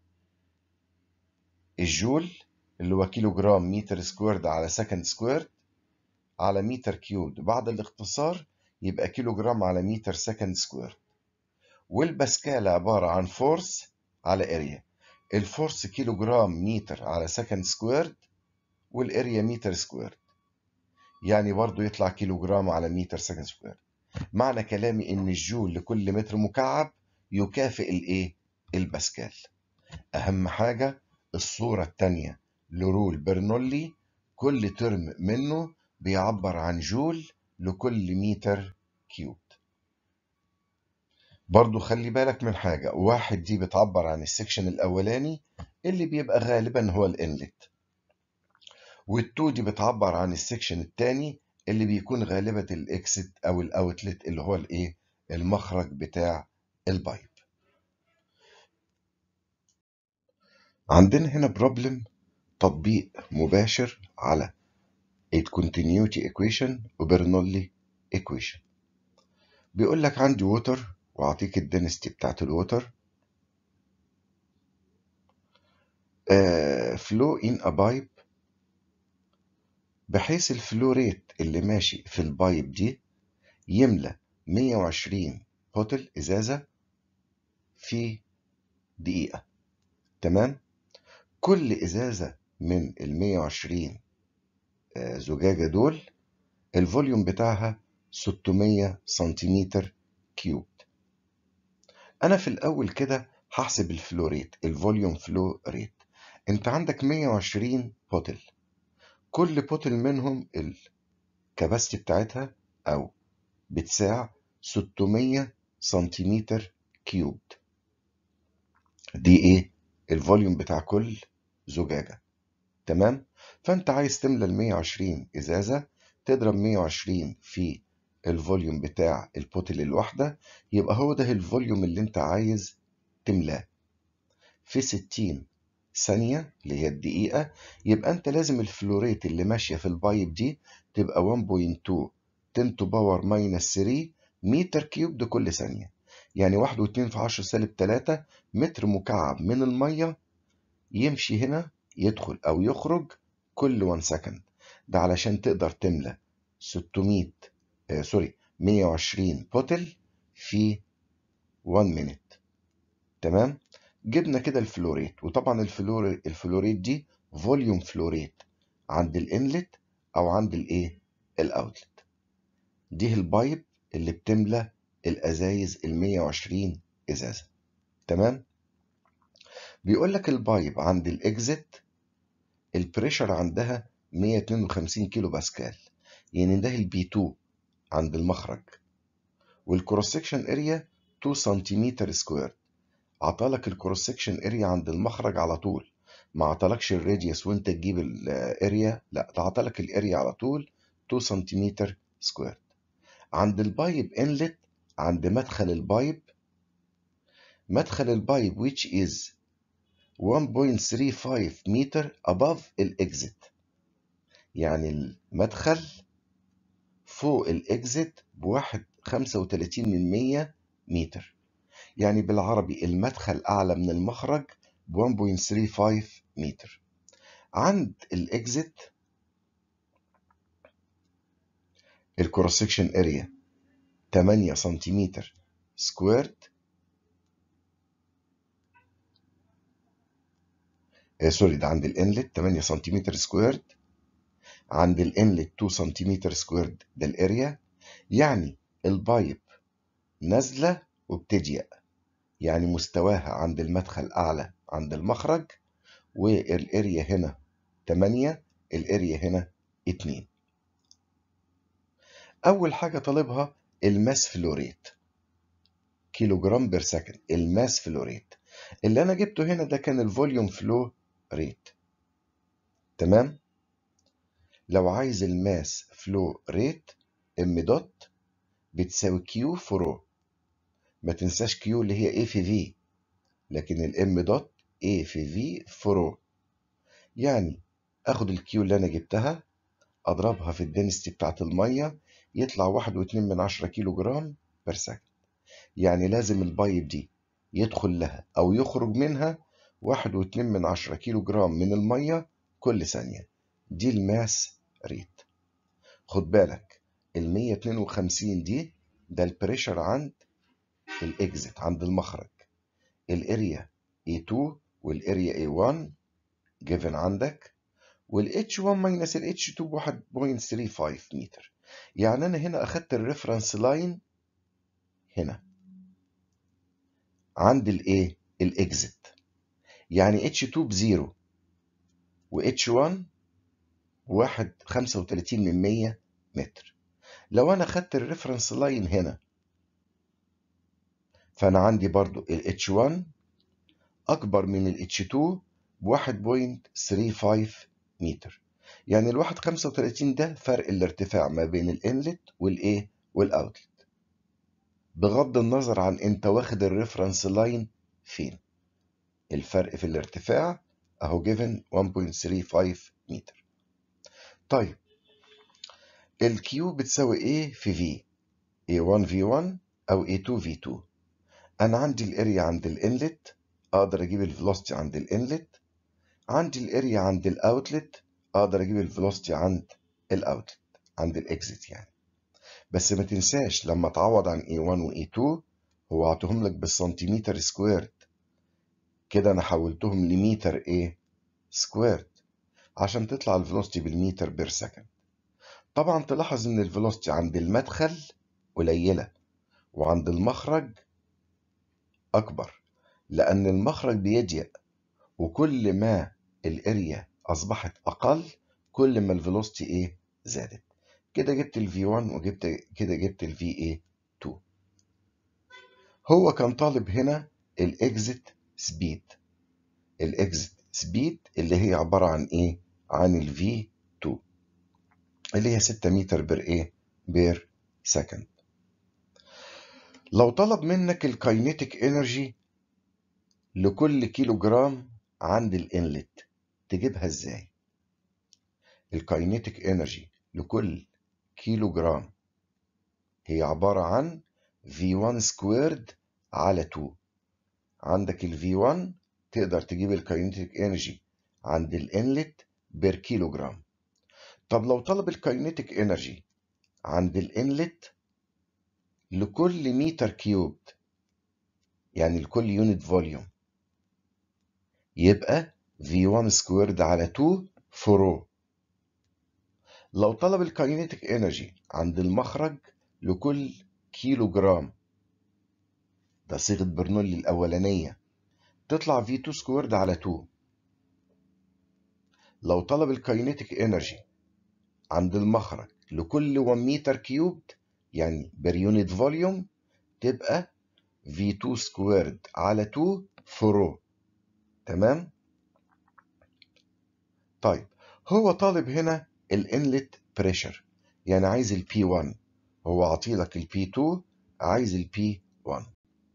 الجول اللي هو كيلو جرام متر سكويرد على سكند سكويرد على متر كيوب، بعد الاختصار يبقى كيلو جرام على متر سكند سكوير. والباسكال عبارة عن فورس على اريا. الفورس كيلو جرام متر على سكند سكوير، والاريا متر سكوير، يعني برضو يطلع كيلو جرام على متر سكند سكوير. معنى كلامي ان الجول لكل متر مكعب يكافئ الايه الباسكال. اهم حاجة الصورة التانية لرول برنولي، كل ترم منه بيعبر عن جول لكل متر كيوب. برضو خلي بالك من حاجة، واحد دي بتعبر عن السكشن الأولاني اللي بيبقى غالبا هو الانلت، والتو دي بتعبر عن السكشن التاني اللي بيكون غالبا الاكست أو الأوتلت اللي هو الايه المخرج بتاع البايب. عندنا هنا بروبلم تطبيق مباشر على الكونتينيوتي equation وبرنولي equation. بيقول لك عندي ووتر واعطيك الدنستي بتاعت الووتر فلو ان ا بايب، بحيث الفلو ريت اللي ماشي في البايب دي يملى مية وعشرين بوتل ازازه في دقيقه. تمام. كل ازازه من ال مية وعشرين زجاجه دول الفوليوم بتاعها ستمية سنتيمتر كيوب. انا في الاول كده هحسب الفلو ريت، الفوليوم فلو ريت. انت عندك مية وعشرين بوتل، كل بوتل منهم الكباستي بتاعتها او بتساع ستمية سنتيمتر كيوب. دي ايه الفوليوم بتاع كل زجاجة. تمام. فانت عايز تملى ال مية وعشرين ازازة، تضرب مية وعشرين في الفوليوم بتاع البوتل الواحدة، يبقى هو ده الفوليوم اللي انت عايز تملاه في ستين ثانية اللي هي الدقيقة. يبقى انت لازم الفلوريت اللي ماشية في البايب دي تبقى واحد فاصلة اتنين عشرة to power minus تلاتة متر كيوب كل ثانية، يعني واحد فاصلة اتنين في عشرة سالب تلاتة متر مكعب من المية يمشي هنا يدخل او يخرج كل واحد سكند. ده علشان تقدر تملى ستمية آه سوري مية وعشرين بوتل في واحد مينيت. تمام. جبنا كده الفلوريت، وطبعا الفلور الفلوريت دي فوليوم فلوريت عند الانلت او عند الايه الاوتلت. دي البايب اللي بتملى الازايز ال مية وعشرين ازازه. تمام. بيقول لك البايب عند الاكزit البريشر عندها مية واتنين وخمسين كيلو باسكال، يعني ده البي اتنين عند المخرج، والكروس سكشن اريا اتنين سنتيمتر سكوير. عطالك الكروس سكشن اريا عند المخرج على طول، ما عطالكش الراديوس وانت تجيب الاريا، لا ده عطالك الاريا على طول اتنين سنتيمتر سكوير. عند البايب انلت، عند مدخل البايب، مدخل البايب which is واحد فاصلة تلاتة خمسة متر above الاكزit، يعني المدخل فوق الاكزت بواحد خمسة وتلاتين من مية متر، يعني بالعربي المدخل اعلى من المخرج ب واحد فاصلة تلاتة خمسة متر. عند الاكزت الكروس سكشن اريا تمانية سنتيمتر سكويرد، آه سوري ده عند الانلت تمانية سنتيمتر سكويرد، عند الانلت اتنين سنتيمتر سكويرد ده الاريا، يعني البايب نازله وبتضيق، يعني مستواها عند المدخل اعلى عند المخرج، والاريا هنا تمانية، الاريا هنا اتنين. اول حاجه طالبها الماس فلو ريت، كيلو جرام بير سكند. الماس فلو ريت اللي انا جبته هنا ده كان الفوليوم فلو ريت، تمام. لو عايز الماس فلو ريت ام دوت بتساوي كيو في رو، ما تنساش كيو اللي هي اي في في، لكن الام دوت اي في في في رو، يعني اخد الكيو اللي انا جبتها اضربها في الدنستي بتاعت الميه يطلع واحد واتنين من عشرة كيلو جرام بير سكند، يعني لازم البايب دي يدخل لها او يخرج منها واحد واتنين من عشرة كيلو جرام من الميه كل ثانيه. دي الماس ريت. خد بالك ال مية واتنين وخمسين دي ده البريشر عند الاكزت عند المخرج، الاريا اي اتنين والاريا اي واحد جيفن عندك، والاتش واحد ماينس الاتش اتنين ب واحد فاصلة تلاتة خمسة متر. يعني انا هنا اخدت الريفرنس لاين هنا عند الايه الاكزت، يعني اتش اتنين بزيرو واتش واحد بواحد خمسة وتلاتين من مية متر. لو انا خدت الريفرنس لاين هنا فانا عندي برضو الاتش واحد اكبر من الاتش اتنين بواحد فاصلة تلاتة خمسة متر، يعني الواحد خمسة وتلاتين ده فرق الارتفاع ما بين الانلت والايه والاوتلت، بغض النظر عن انت واخد الريفرنس لاين فين. الفرق في الارتفاع اهو جيفن واحد فاصلة تلاتة خمسة متر. طيب الكيو بتساوي ايه في في، اي واحد في واحد او اي اتنين في اتنين. انا عندي الاريا عند الانلت اقدر اجيب الفيلوسيتي عند الانلت، عندي الاريا عند الاوتلت اقدر اجيب الفيلوسيتي عند الاوتلت عند الاكزيت يعني. بس ما تنساش لما تعوض عن اي واحد و اي اتنين هو عطيهم لك بالسنتيمتر سكويرد، كده انا حولتهم لمتر ايه سكويرد عشان تطلع الفيلوسيتي بالمتر بير سكند. طبعا تلاحظ ان الفيلوسيتي عند المدخل قليله وعند المخرج اكبر، لان المخرج بيضيق، وكل ما الاريا اصبحت اقل كل ما الفيلوسيتي ايه زادت. كده جبت الفي واحد وجبت كده جبت الفي ايه اتنين. هو كان طالب هنا الاكزit سبيد، الاكزit سبيد اللي هي عباره عن ايه عن الفي اتنين اللي هي ستة متر بير ايه بير سكند. لو طلب منك الكاينيتيك انرجي لكل كيلو جرام عند الانلت تجيبها ازاي؟ الكاينيتيك انرجي لكل كيلو جرام هي عبارة عن في واحد سكويرد على اتنين. عندك ال في واحد تقدر تجيب الكاينيتيك انرجي عند الانلت بير كيلو جرام. طب لو طلب الكاينيتيك انرجي عند الانلت لكل متر كيوب، يعني لكل يونت فوليوم، يبقى في واحد سكويرد على اتنين في رو. لو طلب الكاينيتيك انرجي عند المخرج لكل كيلو جرام، ده صيغة برنولي الأولانية، تطلع في اتنين سكويرد على اتنين. لو طلب الكاينيتيك انرجي عند المخرج لكل واحد متر كيوبد يعني بير يونت فوليوم تبقى في اتنين سكويرد على اتنين في رو. تمام. طيب هو طالب هنا الانلت بريشر، يعني عايز البي واحد، هو عطيلك البي اتنين، عايز البي واحد.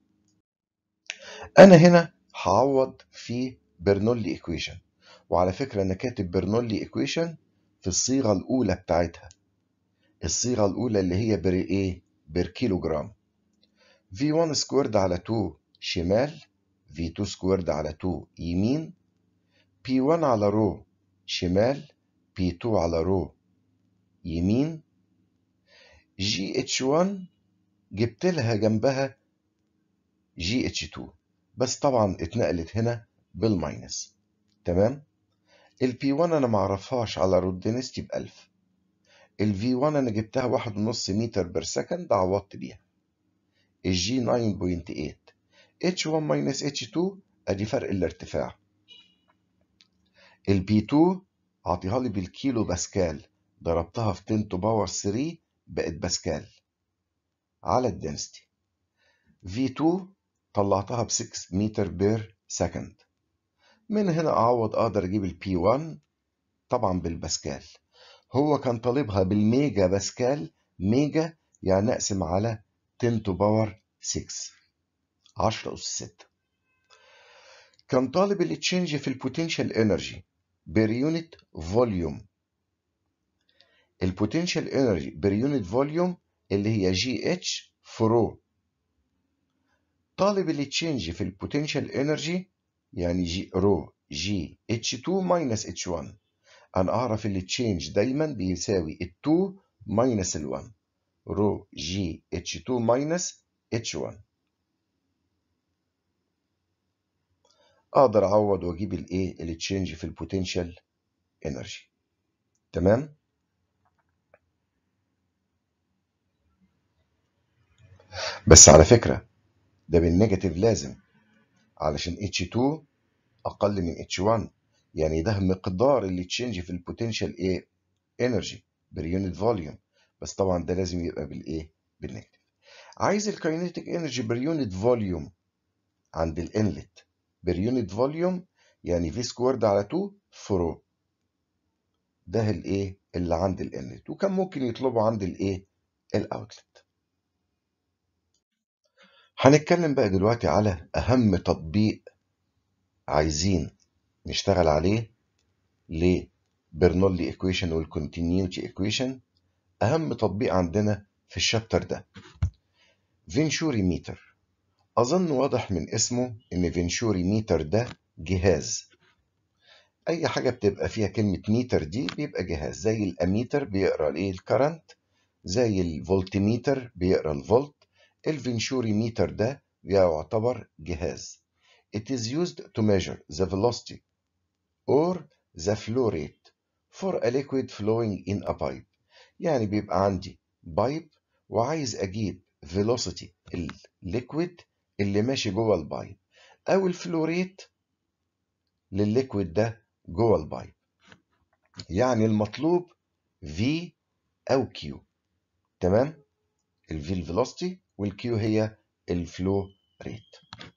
انا هنا هعوض في برنولي ايكويشن، وعلى فكره انا كاتب برنولي ايكويشن في الصيغه الاولى بتاعتها، الصيغه الاولى اللي هي بر ايه بر كيلو جرام. في واحد سكويرد على اتنين شمال، في اتنين سكويرد على اتنين يمين، بي واحد على رو شمال، بي اتنين على رو يمين، جي اتش واحد جبت لها جنبها جي اتش اتنين، بس طبعا اتنقلت هنا بالماينس. تمام. البي واحد انا معرفهاش على رودنستي ب ألف، الفي واحد انا جبتها واحد ونص متر بير سكند عوضت بيها، الجي تسعة فاصلة تمانية، اتش واحد ماينس اتش اتنين ادي فرق الارتفاع. البي اتنين اعطيها لي بالكيلو باسكال، ضربتها في عشرة تو باور تلاتة بقت باسكال على الدنستي. في اتنين طلعتها ب ستة متر بير سكند. من هنا اعوض اقدر اجيب البي واحد طبعا بالباسكال، هو كان طالبها بالميجا باسكال، ميجا يعني اقسم على عشرة تو باور ستة، عشرة أس ستة. كان طالب التشينج في البوتنشال انرجي بير يونت فوليوم، البوتنشال انرجي بير يونت فوليوم اللي هي جي اتش في رو. طالب التشينج في البوتنشال انرجي يعني جي رو جي اتش اتنين ماينس اتش واحد، انا اعرف التشينج دايما بيساوي ال اتنين ماينس ال واحد، رو جي اتش اتنين ماينس اتش واحد. اقدر اعوض واجيب الايه التشينج في البوتنشال انرجي. تمام. بس على فكره ده بالنيجاتيف لازم، علشان اتش اتنين اقل من اتش واحد، يعني ده مقدار التشينج في البوتنشال ايه انرجي بير يونت فوليوم، بس طبعا ده لازم يبقى بالايه بالنيجاتيف. عايز الكاينيتيك انرجي بير يونت فوليوم عند الانلت بير يونت فوليوم يعني في سكويرد على اتنين في رو، ده الايه اللي عند الانلت، وكان ممكن يطلبه عند الايه الاوتلت. هنتكلم بقى دلوقتي على اهم تطبيق عايزين نشتغل عليه لبرنولي ايكويشن والكونتينيوتي ايكويشن. اهم تطبيق عندنا في الشابتر ده فينشوري ميتر. اظن واضح من اسمه ان فينشوري ميتر ده جهاز، اي حاجه بتبقى فيها كلمه ميتر دي بيبقى جهاز، زي الاميتر بيقرا الايه الكرنت، زي الفولتميتر بيقرا الفولت. الفينشوري ميتر ده يعتبر جهاز. It is used to measure the velocity or the flow rate for a liquid flowing in a pipe. يعني بيبقى عندي بايب وعايز اجيب velocity الليكويد اللي ماشي جوه البايب، او الفلو ريت للليكويد ده جوه البايب. يعني المطلوب V او Q. تمام. الفي الفيلوسيتي والكيو هي الفلو ريت.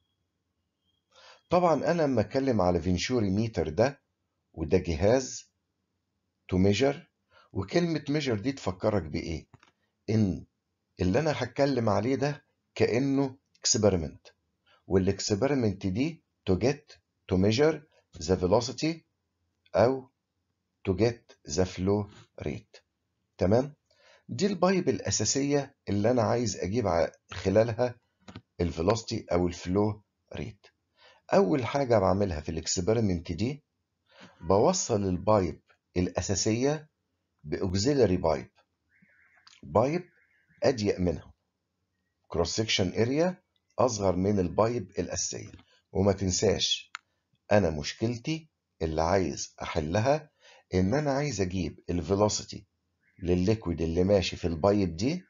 طبعا انا لما اتكلم على فينشوري ميتر ده وده جهاز تو ميجر، وكلمه ميجر دي تفكرك بايه؟ ان اللي انا هتكلم عليه ده كانه اكسبيرمنت، والاكسبيرمنت دي to get to measure the velocity او to get the flow rate. تمام. دي البايب الاساسيه اللي انا عايز اجيب خلالها الفيلوسيتي او الفلو ريت. اول حاجه بعملها في الاكسبيرمنت دي بوصل البايب الاساسيه باوكسيلري بايب، بايب اضيق منها، كروس سكشن اريا اصغر من البايب الاساسيه. وما تنساش انا مشكلتي اللي عايز احلها ان انا عايز اجيب الفيلوسيتي للليكويد اللي ماشي في البايب دي،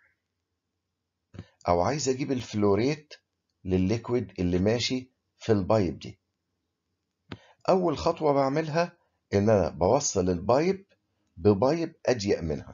او عايز اجيب الفلوريت للليكويد اللي ماشي في البايب دي. اول خطوة بعملها ان انا بوصل البايب ببايب اضيق منها.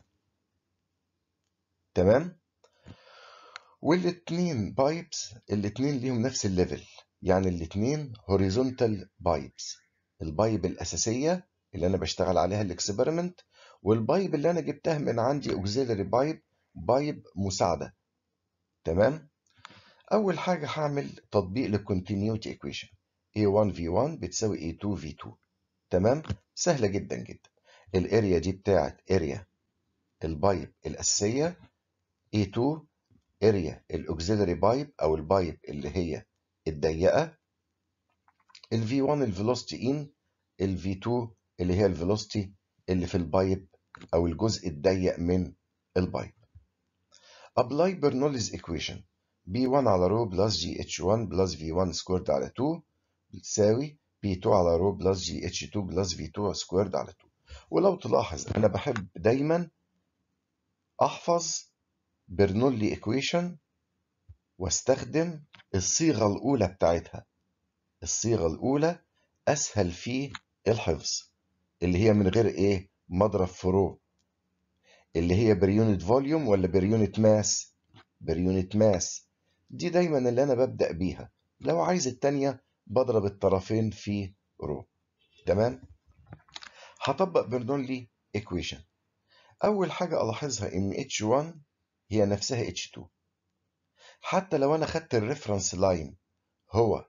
تمام. والاتنين بايبس الاتنين ليهم نفس الليفل، يعني الاتنين هوريزونتال بايبس. البايب الاساسية اللي انا بشتغل عليها الاكسبيرمنت، والبايب اللي انا جبتها من عندي اوكسيلري بايب، بايب مساعدة. تمام. اول حاجة هعمل تطبيق للكونتينيوتي ايكويشن. إيه وان في وان بتساوي إيه تو في تو. تمام. سهلة جدا جدا. الاريا دي بتاعت اريا البايب الاساسية، إيه تو اريا الاوكسيلري بايب او البايب اللي هي الضيقه، ال في واحد الفيلوسيتي ان، ال في اتنين اللي هي الفيلوسيتي اللي في البايب او الجزء الضيق من البايب. ابلاي برنوليز ايكويشن. بي واحد على رو بلس جي اتش واحد بلس في واحد سكويرد على اتنين بتساوي بي اتنين على رو بلس جي اتش اتنين بلس في اتنين سكويرد على اتنين. ولو تلاحظ انا بحب دايما احفظ برنولي ايكويشن واستخدم الصيغة الأولى بتاعتها. الصيغة الأولى أسهل في الحفظ، اللي هي من غير إيه مضرب في رو، اللي هي بريونت فوليوم ولا بريونت ماس؟ بريونت ماس. دي دايما اللي أنا ببدأ بيها. لو عايز التانية بضرب الطرفين في رو. تمام. هطبق برنولي إيكويشن. أول حاجة ألاحظها إن اتش واحد هي نفسها اتش اتنين. حتى لو أنا خدت الريفرنس لاين هو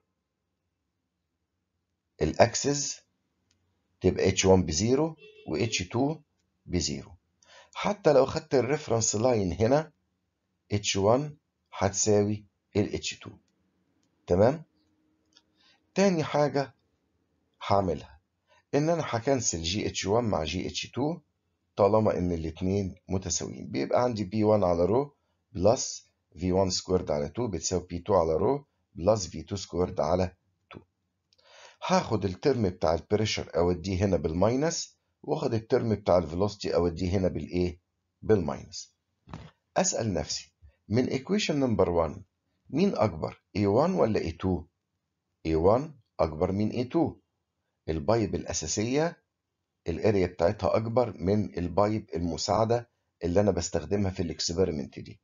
الأكسس، تبقى اتش واحد بزيرو و اتش اتنين بزيرو. حتى لو خدت الريفرنس لاين هنا اتش واحد هتساوي ال اتش اتنين. تمام. تاني حاجة هعملها ان انا هكنسل جي اتش واحد مع جي اتش اتنين طالما ان الاتنين متساويين. بيبقى عندي بي واحد على رو بلس في واحد سكويرد على اتنين بتساوي بي اتنين على رو بلس في اتنين سكويرد على اتنين. هاخد الترم بتاع البريشر اوديه هنا بالماينس، واخد الترم بتاع الفيلوسيتي اوديه هنا بالايه؟ بالماينس. اسال نفسي من ايكويشن نمبر واحد مين اكبر، إيه واحد ولا إيه اتنين؟ إيه واحد اكبر من إيه اتنين. البايب الاساسيه الاريا بتاعتها اكبر من البايب المساعده اللي انا بستخدمها في الاكسبيرمنت دي.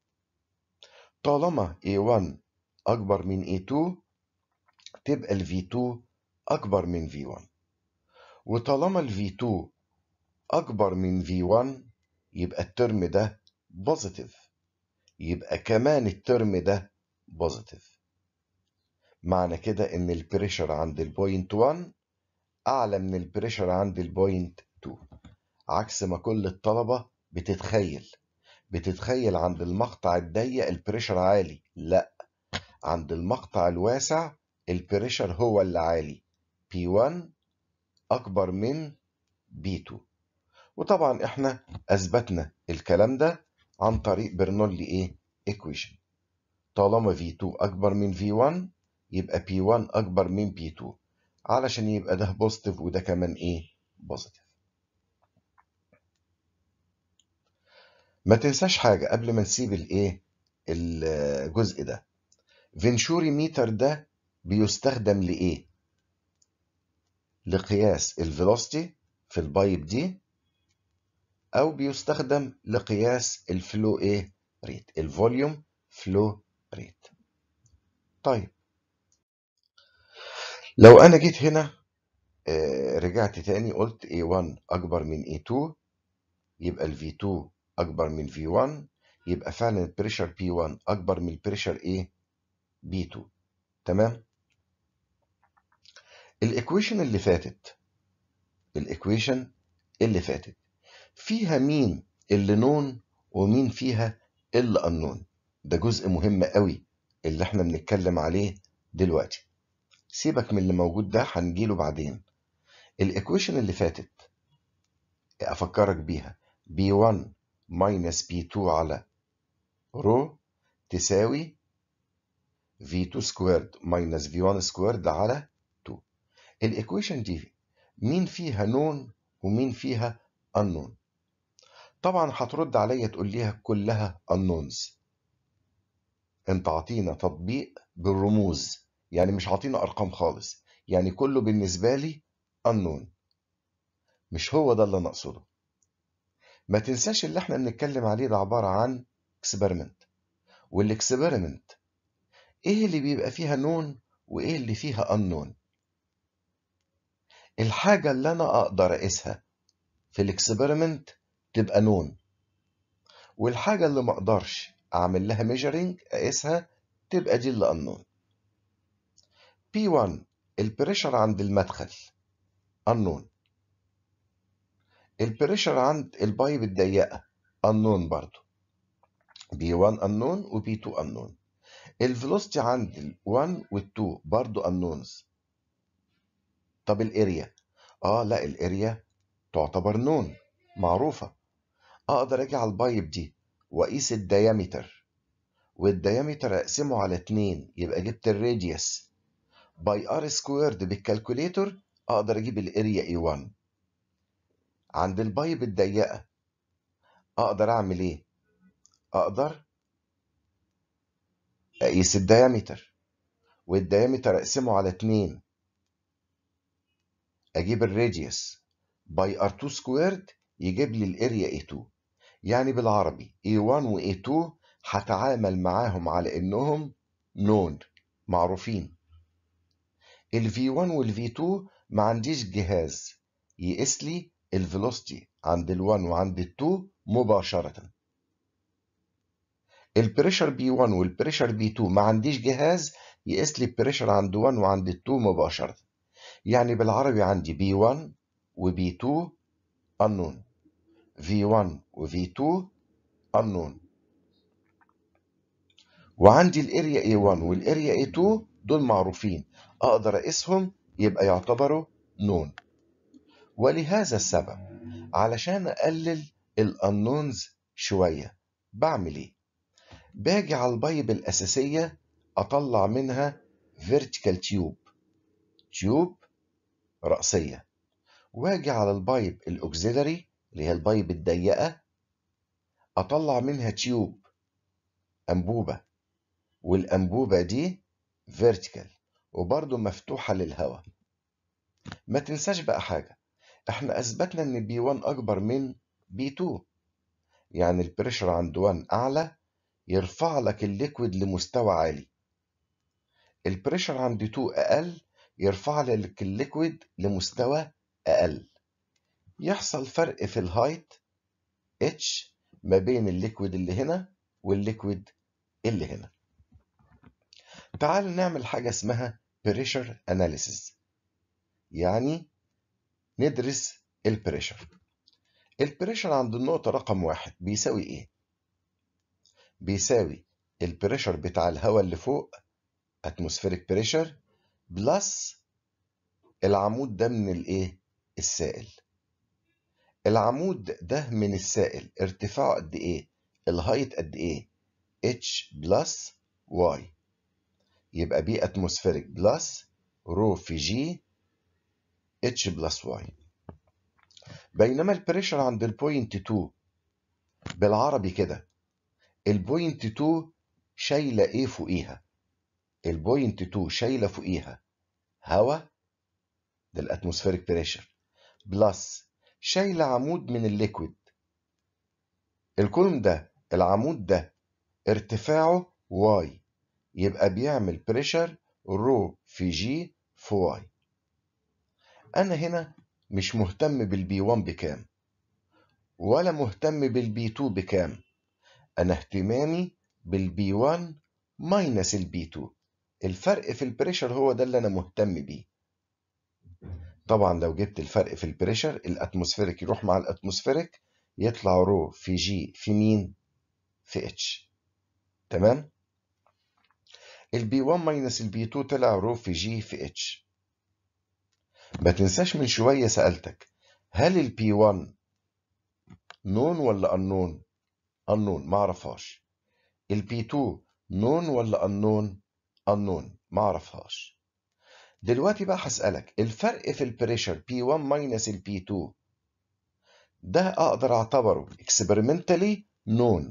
طالما إيه واحد اكبر من إيه اتنين تبقى ال في اتنين اكبر من في واحد. وطالما ال في اتنين اكبر من في واحد يبقى الترم ده بوزيتيف، يبقى كمان الترم ده بوزيتيف. معنى كده ان البريشر عند البوينت واحد اعلى من البريشر عند البوينت اتنين، عكس ما كل الطلبة بتتخيل. بتتخيل عند المقطع الضيق البريشر عالي، لا، عند المقطع الواسع البريشر هو اللي عالي. بي واحد اكبر من بي اتنين. وطبعا احنا اثبتنا الكلام ده عن طريق برنولي ايه ايكويشن. طالما في اتنين اكبر من في واحد يبقى بي واحد اكبر من بي اتنين، علشان يبقى ده بوزيتيف وده كمان ايه بوزيتيف. ما تنساش حاجة قبل ما نسيب الايه الجزء ده. فينشوري ميتر ده بيستخدم لايه؟ لقياس الفيلوسيتي في البايب دي، او بيستخدم لقياس الفلو ايه ريت، الفوليوم فلو ريت. طيب لو انا جيت هنا آه رجعت تاني قلت إيه واحد اكبر من إيه اتنين يبقى ال في اتنين اكبر من في واحد، يبقى فعلا البريشر بي واحد اكبر من البريشر ايه بي اتنين. تمام. الايكويشن اللي فاتت الايكويشن اللي فاتت فيها مين اللي نون ومين فيها اللي انون؟ ده جزء مهم قوي اللي احنا بنتكلم عليه دلوقتي. سيبك من اللي موجود ده هنجيله بعدين. الايكويشن اللي فاتت افكرك بيها، بي واحد ماينس بي اتنين على رو تساوي في اتنين سكويرد ماينس في واحد سكويرد على اتنين. الايكويشن دي مين فيها نون ومين فيها unknown؟ طبعا هترد عليا تقول ليها كلها unknowns. انت عطينا تطبيق بالرموز، يعني مش عطينا ارقام خالص، يعني كله بالنسبة لي unknown. مش هو ده اللي أنا أقصده. ما تنساش اللي احنا بنتكلم عليه ده عبارة عن experiment، والاكسبيرمنت ايه اللي بيبقى فيها known وايه اللي فيها unknown. الحاجة اللي أنا أقدر أقيسها في الاكسبيرمنت تبقى known، والحاجة اللي ما أقدرش أعمل لها measuring أقيسها تبقى دي اللي unknown. بي واحد البريشر عند المدخل unknown، البريشر عند البايب الضيقة unknown برضو، بي واحد unknown وبي اتنين unknown. الفيلوسيتي عند ال واحد وال اتنين برضو unknowns. طب الاريا؟ اه لا، الاريا تعتبر known، معروفة. اقدر اجي على البايب دي واقيس الديامتر، والديامتر اقسمه على اتنين يبقى جبت الراديوس باي ار سكويرد بالكالكوليتور، اقدر اجيب الاريا اي واحد. عند البايب الضيقة اقدر اعمل ايه؟ اقدر اقيس الديامتر، والديامتر اقسمه على اتنين اجيب الراديوس باي ار اتنين سكويرد يجيب لي الاريا اي اتنين. يعني بالعربي اي واحد و اي اتنين هتعامل معاهم على انهم نون، معروفين. ال في واحد وال في اتنين ما عنديش جهاز يقيس لي الفيلوسيتي عند ال واحد وعند ال اتنين مباشرة. البريشر بي واحد والبريشر بي اتنين ما عنديش جهاز يقيس لي البريشر عند واحد وعند اتنين مباشرة. يعني بالعربي عندي بي واحد وبي اتنين unknown، في واحد وفي اتنين unknown، وعندي الاريا اي واحد والاريا اي اتنين دول معروفين، اقدر اقيسهم يبقى يعتبروا known. ولهذا السبب علشان اقلل الانونز شوية بعمل ايه؟ باجي على البايب الاساسية اطلع منها vertical tube، تيوب رأسية، واجي على البايب الاوكسيلري اللي هي البايب الضيقة اطلع منها تيوب انبوبة، والانبوبة دي vertical وبرضه مفتوحة للهواء. ما تنساش بقى حاجة، احنا اثبتنا ان بي واحد اكبر من بي اتنين، يعني البريشر عند واحد اعلى يرفع لك الليكويد لمستوى عالي، البريشر عند اتنين اقل يرفع لك الليكويد لمستوى اقل. يحصل فرق في الهايت اتش ما بين الليكويد اللي هنا والليكويد اللي هنا. تعال نعمل حاجة اسمها بريشر اناليسيس، يعني ندرس البريشر. البريشر عند النقطة رقم واحد بيساوي ايه؟ بيساوي البريشر بتاع الهواء اللي فوق اتموسفيريك بريشر بلس العمود ده من الايه؟ السائل. العمود ده من السائل ارتفاعه قد ايه؟ الهايت قد ايه؟ اتش بلس واي، يبقى بي اتموسفيريك بلس رو في جي اتش بلس واي. بينما البريشر عند البوينت اتنين بالعربي كده، البوينت اتنين شايله ايه فوقيها؟ البوينت اتنين شايله فوقيها هواء، ده الاتموسفيريك بريشر، بلس شايله عمود من الليكويد. الكولوم ده العمود ده ارتفاعه واي، يبقى بيعمل بريشر رو في جي في واي. انا هنا مش مهتم بالبي واحد بكام ولا مهتم بالبي اتنين بكام، انا اهتمامي بالبي واحد ماينس البي اتنين، الفرق في البريشر هو ده اللي انا مهتم بيه. طبعا لو جبت الفرق في البريشر الاتموسفيريك يروح مع الاتموسفيريك يطلع رو في جي في مين؟ في اتش. تمام؟ البي واحد ماينس البي اتنين طلع رو في جي في اتش. ما تنساش من شوية سألتك هل البي واحد نون ولا انون؟ انون، ما اعرفهاش. البي اتنين نون ولا انون؟ انون، ما اعرفهاش. دلوقتي بقى هسألك الفرق في البريشر بي واحد ماينس البي اتنين ده اقدر اعتبره experimentally known،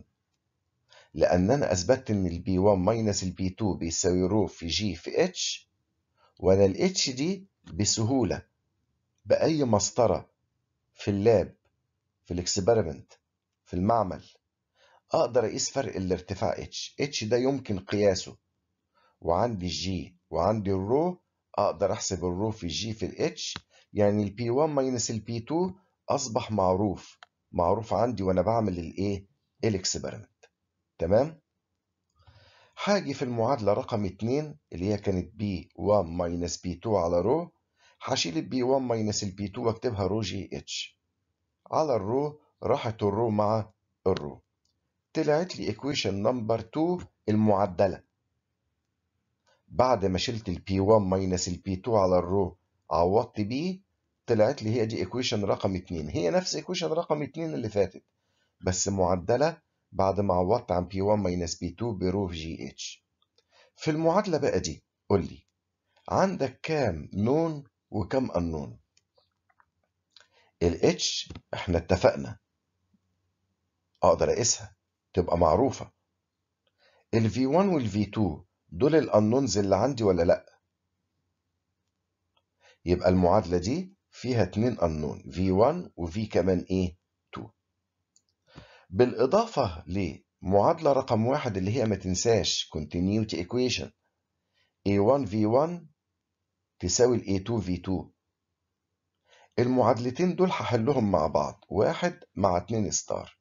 لان انا اثبتت ان البي واحد ماينس البي اتنين بيساوي رو في جي في اتش، وانا الاتش دي بسهولة بأي مسطرة في اللاب، في الاكسبيرمنت، في المعمل، اقدر اقيس فرق الارتفاع اتش. اتش ده يمكن قياسه، وعندي الجي وعندي الرو، اقدر احسب الرو في الجي في الاتش. يعني البي واحد ماينس البي اتنين اصبح معروف معروف عندي وانا بعمل الايه الاكسبيرمنت. تمام. هاجي في المعادلة رقم اتنين اللي هي كانت بي واحد ماينس بي اتنين على رو، هشيل البي واحد ماينس البي اتنين واكتبها رو جي اتش على الرو، راحت الرو مع الرو، طلعت لي ايكويشن نمبر اتنين المعدلة. بعد ما شلت البي واحد ماينس البي اتنين على الرو عوضت بيه، طلعت لي هي دي ايكويشن رقم اتنين، هي نفس ايكويشن رقم اتنين اللي فاتت بس معدلة بعد ما عوضت عن بي واحد ماينس بي اتنين برو جي اتش. في المعادلة بقى دي قول لي عندك كام نون وكام انون؟ الاتش احنا اتفقنا اقدر اقيسها تبقى معروفة. الفي واحد والفي اتنين دول الانونز اللي عندي ولا لا؟ يبقى المعادلة دي فيها اتنين انون، في واحد وفي كمان ايه اتنين. بالاضافة لمعادلة رقم واحد اللي هي ما تنساش continuity equation إيه واحد في واحد تساوي ال إيه اتنين في اتنين. المعادلتين دول هحلهم مع بعض، واحد مع اتنين ستار.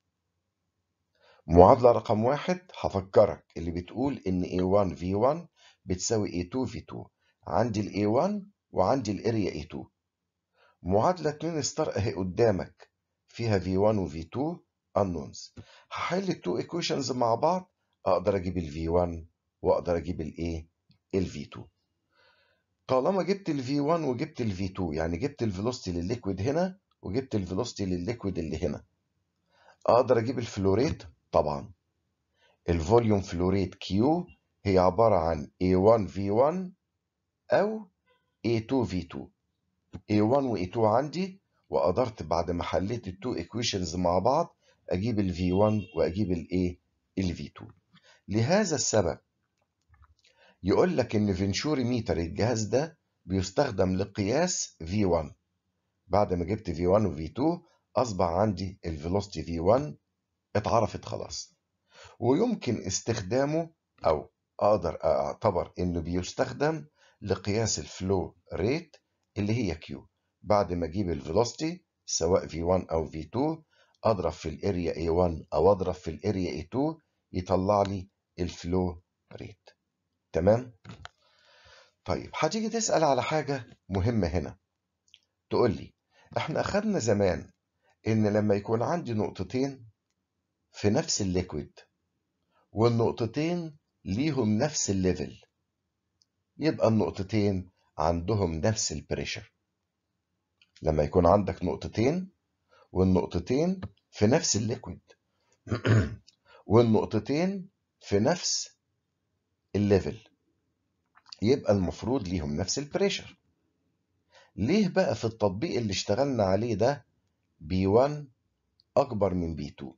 معادلة رقم واحد هفكرك اللي بتقول ان إيه واحد في واحد بتساوي إيه اتنين في اتنين، عندي ال إيه واحد وعندي الاريا إيه اتنين. معادلة اتنين ستار اهي قدامك فيها في واحد وفي اتنين unknowns، هحل التو ايكويشنز مع بعض اقدر اجيب ال في واحد واقدر اجيب الايه ال في اتنين. طالما جبت ال في واحد وجبت ال في اتنين يعني جبت الفيلوسيتي للليكويد هنا وجبت الفيلوسيتي للليكويد اللي هنا، اقدر اجيب الفلوريت طبعا. الفوليوم فلوريت كيو هي عبارة عن إيه واحد في واحد او إيه اتنين في اتنين. إيه واحد و إيه اتنين عندي، وقدرت بعد ما حليت التو ايكويشنز مع بعض اجيب ال في واحد واجيب الايه ال في اتنين. لهذا السبب يقول لك ان فينشوري ميتر الجهاز ده بيستخدم لقياس في واحد. بعد ما جبت في واحد و في اتنين اصبح عندي الفيلوسيتي في واحد اتعرفت خلاص، ويمكن استخدامه او اقدر اعتبر انه بيستخدم لقياس الفلو ريت اللي هي كيو. بعد ما اجيب الفيلوسيتي سواء في واحد او في اتنين اضرب في الاريا إيه واحد او اضرب في الاريا إيه اتنين يطلع لي الفلو ريت. تمام. طيب هتيجي تسأل على حاجة مهمة هنا، تقول لي احنا اخدنا زمان ان لما يكون عندي نقطتين في نفس الليكويد والنقطتين ليهم نفس الليفل، يبقى النقطتين عندهم نفس البريشر. لما يكون عندك نقطتين والنقطتين في نفس الليكويد والنقطتين في نفس الليفل، يبقى المفروض ليهم نفس البريشر. ليه بقى في التطبيق اللي اشتغلنا عليه ده بي واحد اكبر من بي اتنين؟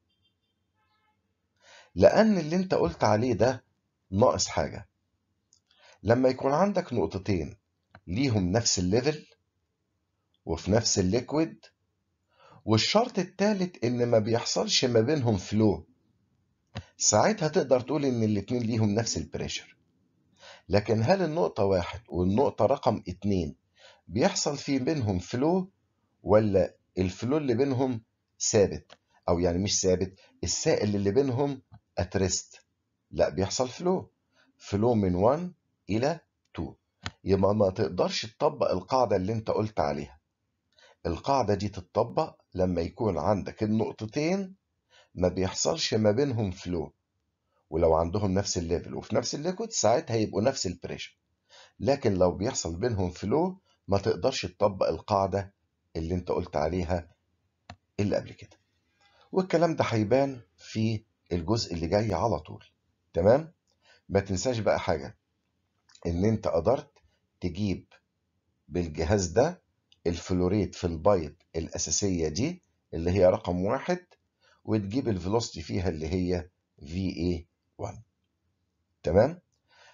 لان اللي انت قلت عليه ده ناقص حاجة. لما يكون عندك نقطتين ليهم نفس الليفل وفي نفس الليكويد، والشرط الثالث ان ما بيحصلش ما بينهم فلو، ساعتها تقدر تقول ان الاتنين ليهم نفس البريشر. لكن هل النقطة واحد والنقطة رقم اتنين بيحصل في بينهم فلو، ولا الفلو اللي بينهم ثابت؟ او يعني مش ثابت، السائل اللي بينهم اترست. لا، بيحصل فلو فلو من واحد الى اتنين. يبقى ما تقدرش تطبق القاعدة اللي انت قلت عليها. القاعدة دي تتطبق لما يكون عندك النقطتين ما بيحصلش ما بينهم فلو، ولو عندهم نفس الليفل وفي نفس الليكويد ساعتها هيبقوا نفس البريشر. لكن لو بيحصل بينهم فلو ما تقدرش تطبق القاعدة اللي انت قلت عليها اللي قبل كده. والكلام ده هيبان في الجزء اللي جاي على طول. تمام. ما تنساش بقى حاجة، ان انت قدرت تجيب بالجهاز ده الفلوريت في البايب الأساسية دي اللي هي رقم واحد، وتجيب الفيلوسيتي فيها اللي هي في إيه واحد. تمام.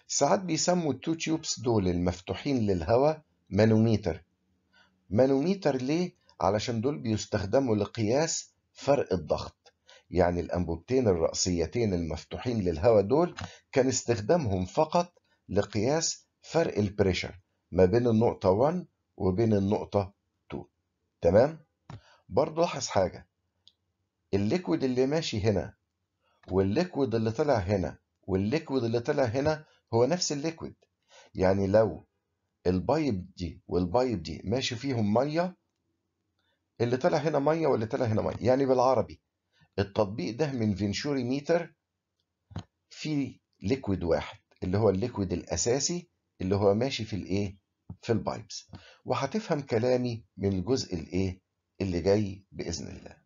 ساعات بيسموا التو تيوبس دول المفتوحين للهواء مانوميتر. مانوميتر ليه؟ علشان دول بيستخدموا لقياس فرق الضغط. يعني الأنبوبتين الرئيسيتين المفتوحين للهواء دول كان استخدامهم فقط لقياس فرق البريشر ما بين النقطة واحد وبين النقطة اتنين. تمام؟ برضو لاحظ حاجة، الليكويد اللي ماشي هنا والليكويد اللي طلع هنا والليكويد اللي طلع هنا هو نفس الليكويد. يعني لو البايب دي والبايب دي ماشي فيهم ميه، اللي طلع هنا ميه واللي طلع هنا ميه. يعني بالعربي التطبيق ده من فينشوري ميتر في ليكويد واحد اللي هو الليكويد الاساسي اللي هو ماشي في الايه، في البايبس. وهتفهم كلامي من الجزء الايه اللي جاي باذن الله.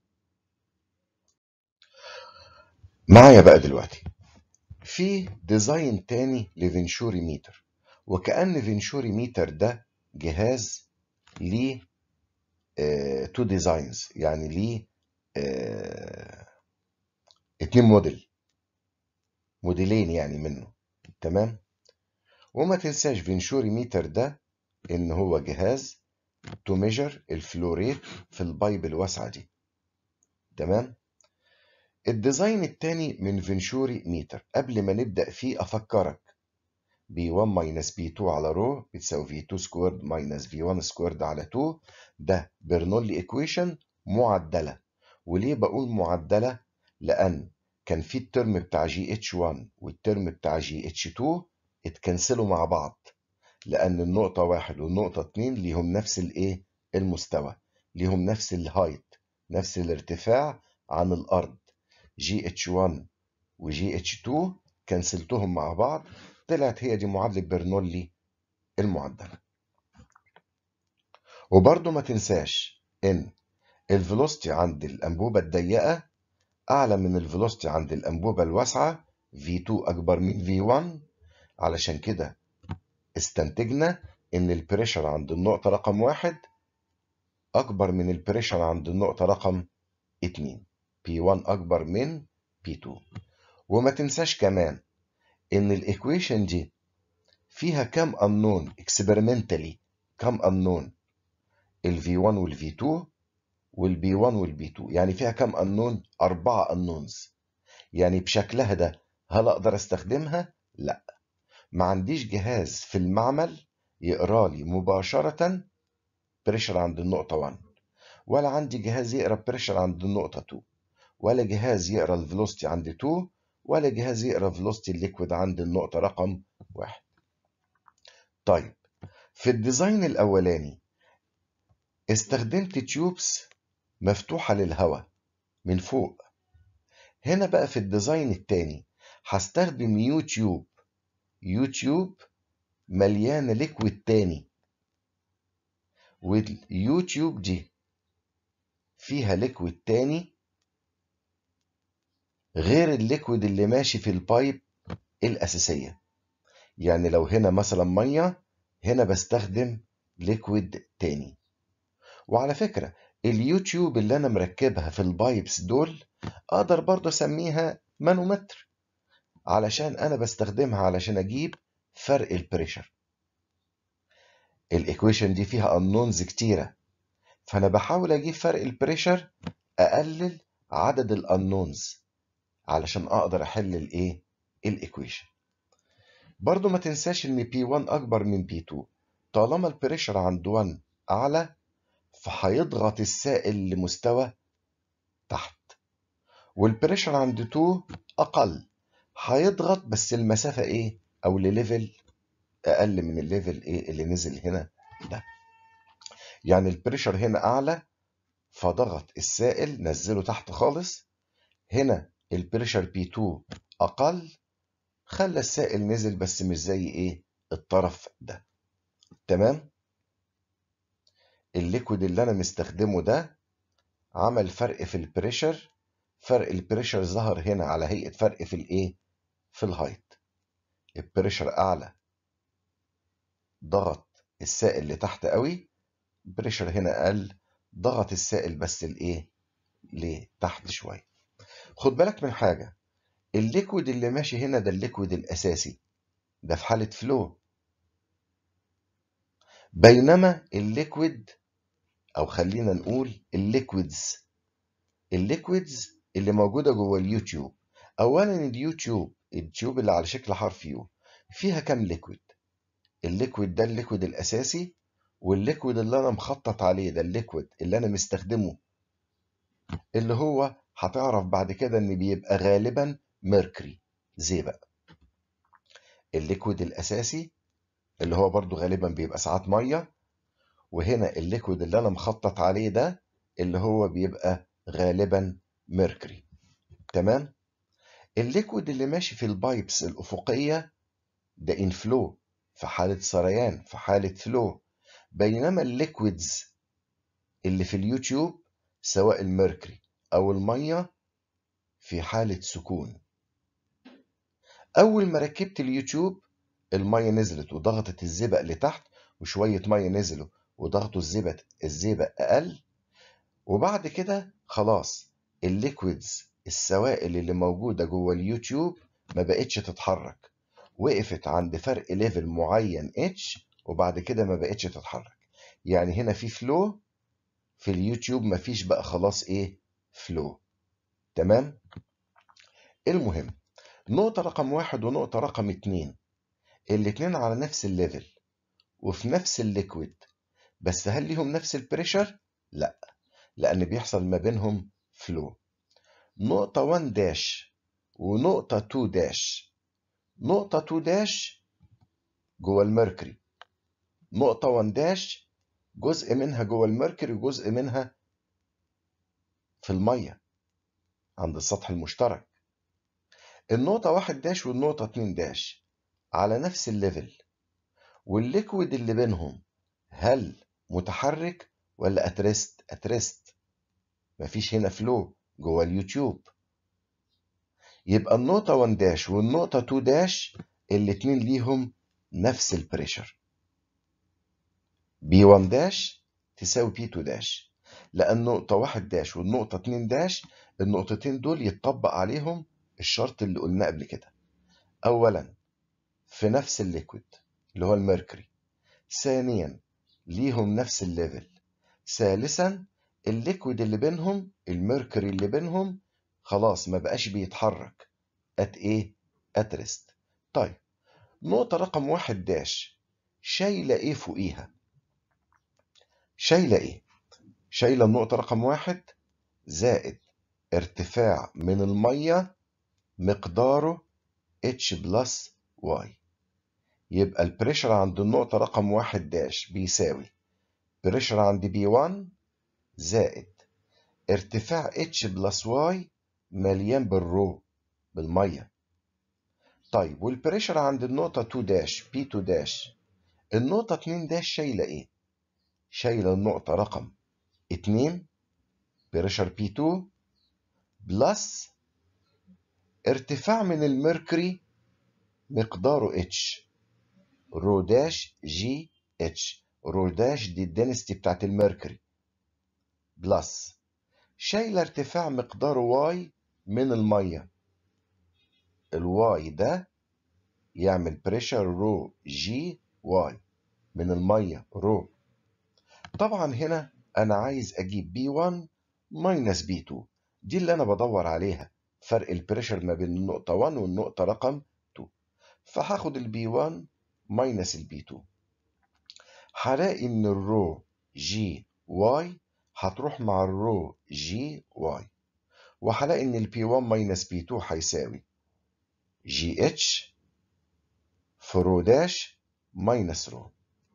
معايا بقى دلوقتي في ديزاين تاني لفينشوري ميتر، وكأن فينشوري ميتر ده جهاز ليه تو ديزاينز، يعني ليه آه اتنين موديل، موديلين يعني منه. تمام؟ وما تنساش فينشوري ميتر ده ان هو جهاز تو ميجر الفلوريت في البايب الواسعة دي. تمام؟ الديزاين التاني من فينشوري ميتر قبل ما نبدأ فيه افكرك بي واحد ماينس بي اتنين على رو بتساوي في اتنين سكويرد ماينس في واحد سكويرد على اتنين. ده برنولي ايكويشن معدلة. وليه بقول معدلة؟ لأن كان في الترم بتاع جي اتش واحد والترم بتاع جي اتش اتنين اتكنسلوا مع بعض، لأن النقطة واحد والنقطة اتنين ليهم نفس الايه، المستوى، ليهم نفس الهايت، نفس الارتفاع عن الأرض. جي اتش واحد وجي اتش اتنين كنسلتهم مع بعض، طلعت هي دي معادلة برنولي المعدلة. وبرضه ما تنساش ان الفيلوسيتي عند الأنبوبة الضيقة أعلى من الفيلوسيتي عند الأنبوبة الواسعة، في اتنين أكبر من في واحد. علشان كده استنتجنا ان البريشر عند النقطة رقم واحد أكبر من البريشر عند النقطة رقم اتنين، بي واحد أكبر من بي اتنين. وما تنساش كمان ان الايكويشن دي فيها كام unknown experimentally، كام unknown، ال في واحد وال في اتنين وال بي واحد وال بي اتنين. يعني فيها كام unknown؟ أربعة unknowns. يعني بشكلها ده هل أقدر أستخدمها؟ لا، ما عنديش جهاز في المعمل يقرا لي مباشرة بريشر عند النقطة واحد، ولا عندي جهاز يقرا بريشر عند النقطة اتنين، ولا جهاز يقرا الفيلوسيتي عند اتنين، ولا جهاز يقرا فيلوسيتي الليكويد عند النقطة رقم واحد. طيب في الديزاين الأولاني استخدمت تيوبس مفتوحة للهواء من فوق. هنا بقى في الديزاين التاني هستخدم يوتيوب، يوتيوب مليانة ليكويد تاني، واليوتيوب دي فيها ليكويد تاني غير الليكويد اللي ماشي في البايب الأساسية. يعني لو هنا مثلا مية، هنا بستخدم ليكويد تاني. وعلى فكرة اليوتيوب اللي أنا مركبها في البايبس دول أقدر برضه أسميها مانومتر، علشان أنا بستخدمها علشان أجيب فرق البريشر. الإيكويشن دي فيها أنونز كتيرة، فأنا بحاول أجيب فرق البريشر أقلل عدد الأنونز علشان أقدر أحل الإيه؟ الإيكويشن. برضه ما تنساش إن بي واحد أكبر من بي اتنين. طالما البريشر عند واحد أعلى فهيضغط السائل لمستوى تحت، والبريشر عند اتنين أقل هيضغط بس المسافة إيه؟ أو لليفل أقل من الليفل إيه اللي نزل هنا ده. يعني البريشر هنا أعلى فضغط السائل نزله تحت خالص. هنا البريشر بي اتنين أقل خلى السائل نزل بس مش زي إيه الطرف ده. تمام؟ الليكويد اللي أنا مستخدمه ده عمل فرق في البريشر. فرق البريشر ظهر هنا على هيئة فرق في الإيه؟ في الهايت. البريشر أعلى ضغط السائل لتحت قوي، البريشر هنا قل ضغط السائل بس الإيه؟ لتحت شوية. خد بالك من حاجة، الليكويد اللي ماشي هنا ده الليكويد الأساسي، ده في حالة فلو. بينما الليكويد، او خلينا نقول الليكويدز الليكويدز اللي موجودة جوه اليوتيوب. اولا اليوتيوب التيوب اللي على شكل حرف يو فيها كام ليكويد؟ الليكويد ده الليكويد الاساسي، والليكويد اللي انا مخطط عليه ده الليكويد اللي انا مستخدمه، اللي هو هتعرف بعد كده ان بيبقى غالبا ميركوري زئبق. الليكويد الاساسي اللي هو برضو غالبا بيبقى ساعات ميه، وهنا الليكويد اللي انا مخطط عليه ده اللي هو بيبقى غالبا ميركوري. تمام. الليكويد اللي ماشي في البايبس الافقيه ده انفلو، في حاله سريان، في حاله فلو. بينما الليكويدز اللي في اليوتيوب سواء الميركوري او الميه في حاله سكون. اول ما ركبت اليوتيوب الميه نزلت وضغطت الزئبق لتحت، وشويه ميه نزلوا وضغطوا الزئبق الزئبق اقل، وبعد كده خلاص الليكويدز السوائل اللي موجوده جوه اليوتيوب ما بقتش تتحرك، وقفت عند فرق ليفل معين اتش، وبعد كده ما بقتش تتحرك. يعني هنا في فلو، في اليوتيوب ما فيش بقى خلاص ايه فلو. تمام. المهم، نقطة رقم واحد ونقطة رقم اتنين الاتنين على نفس الليفل وفي نفس الليكويد، بس هل ليهم نفس البريشر؟ لا، لأن بيحصل ما بينهم فلو. نقطة واحد داش ونقطة اتنين داش. نقطة اتنين داش جوه الميركوري، نقطة واحد داش جزء منها جوه الميركوري وجزء منها في المية عند السطح المشترك. النقطة واحد داش والنقطة اتنين داش على نفس الليفل، والليكويد اللي بينهم هل متحرك ولا اترست؟ اترست، مفيش هنا فلو جوه اليوتيوب. يبقى النقطة واحد داش والنقطة اتنين داش الاتنين ليهم نفس البريشر، بي واحد داش تساوي بي اتنين داش، لأن النقطة واحد داش والنقطة اتنين داش النقطتين دول يتطبق عليهم الشرط اللي قلناه قبل كده. أولا في نفس الليكويد اللي هو الميركوري، ثانيا ليهم نفس الليفل، ثالثا الليكويد اللي بينهم الميركوري اللي بينهم خلاص ما بقاش بيتحرك ات ايه ات ريست. طيب نقطة رقم واحد داش شايلة ايه فوقيها؟ شايلة ايه؟ شايلة النقطة رقم واحد زائد ارتفاع من المية مقداره اتش بلس واي. يبقى البريشر عند النقطة رقم واحد داش بيساوي بريشر عند بي واحد زائد ارتفاع اتش بلس واي مليان بالرو، بالمية. طيب والبريشر عند النقطة اتنين داش بي اتنين داش، النقطة اتنين داش شايلة ايه؟ شايلة النقطة رقم اتنين بريشر بي اتنين بلس ارتفاع من الميركوري مقداره اتش، رو داش جي اتش. رو داش دي الدنستي بتاعت الميركوري، بلس شايلة ارتفاع مقداره واي من المية. الواي ده يعمل بريشر رو جي واي من المية رو. طبعا هنا انا عايز اجيب بي واحد ماينس بي اتنين، دي اللي انا بدور عليها، فرق البريشر ما بين النقطة واحد والنقطة رقم اتنين. فهاخد البي واحد ماينس البي اتنين، هلاقي ان الرو جي واي هتروح مع الرو جي واي، وهلاقي ان البي واحد ماينس بي اتنين هيساوي جي اتش في رو داش ماينس رو.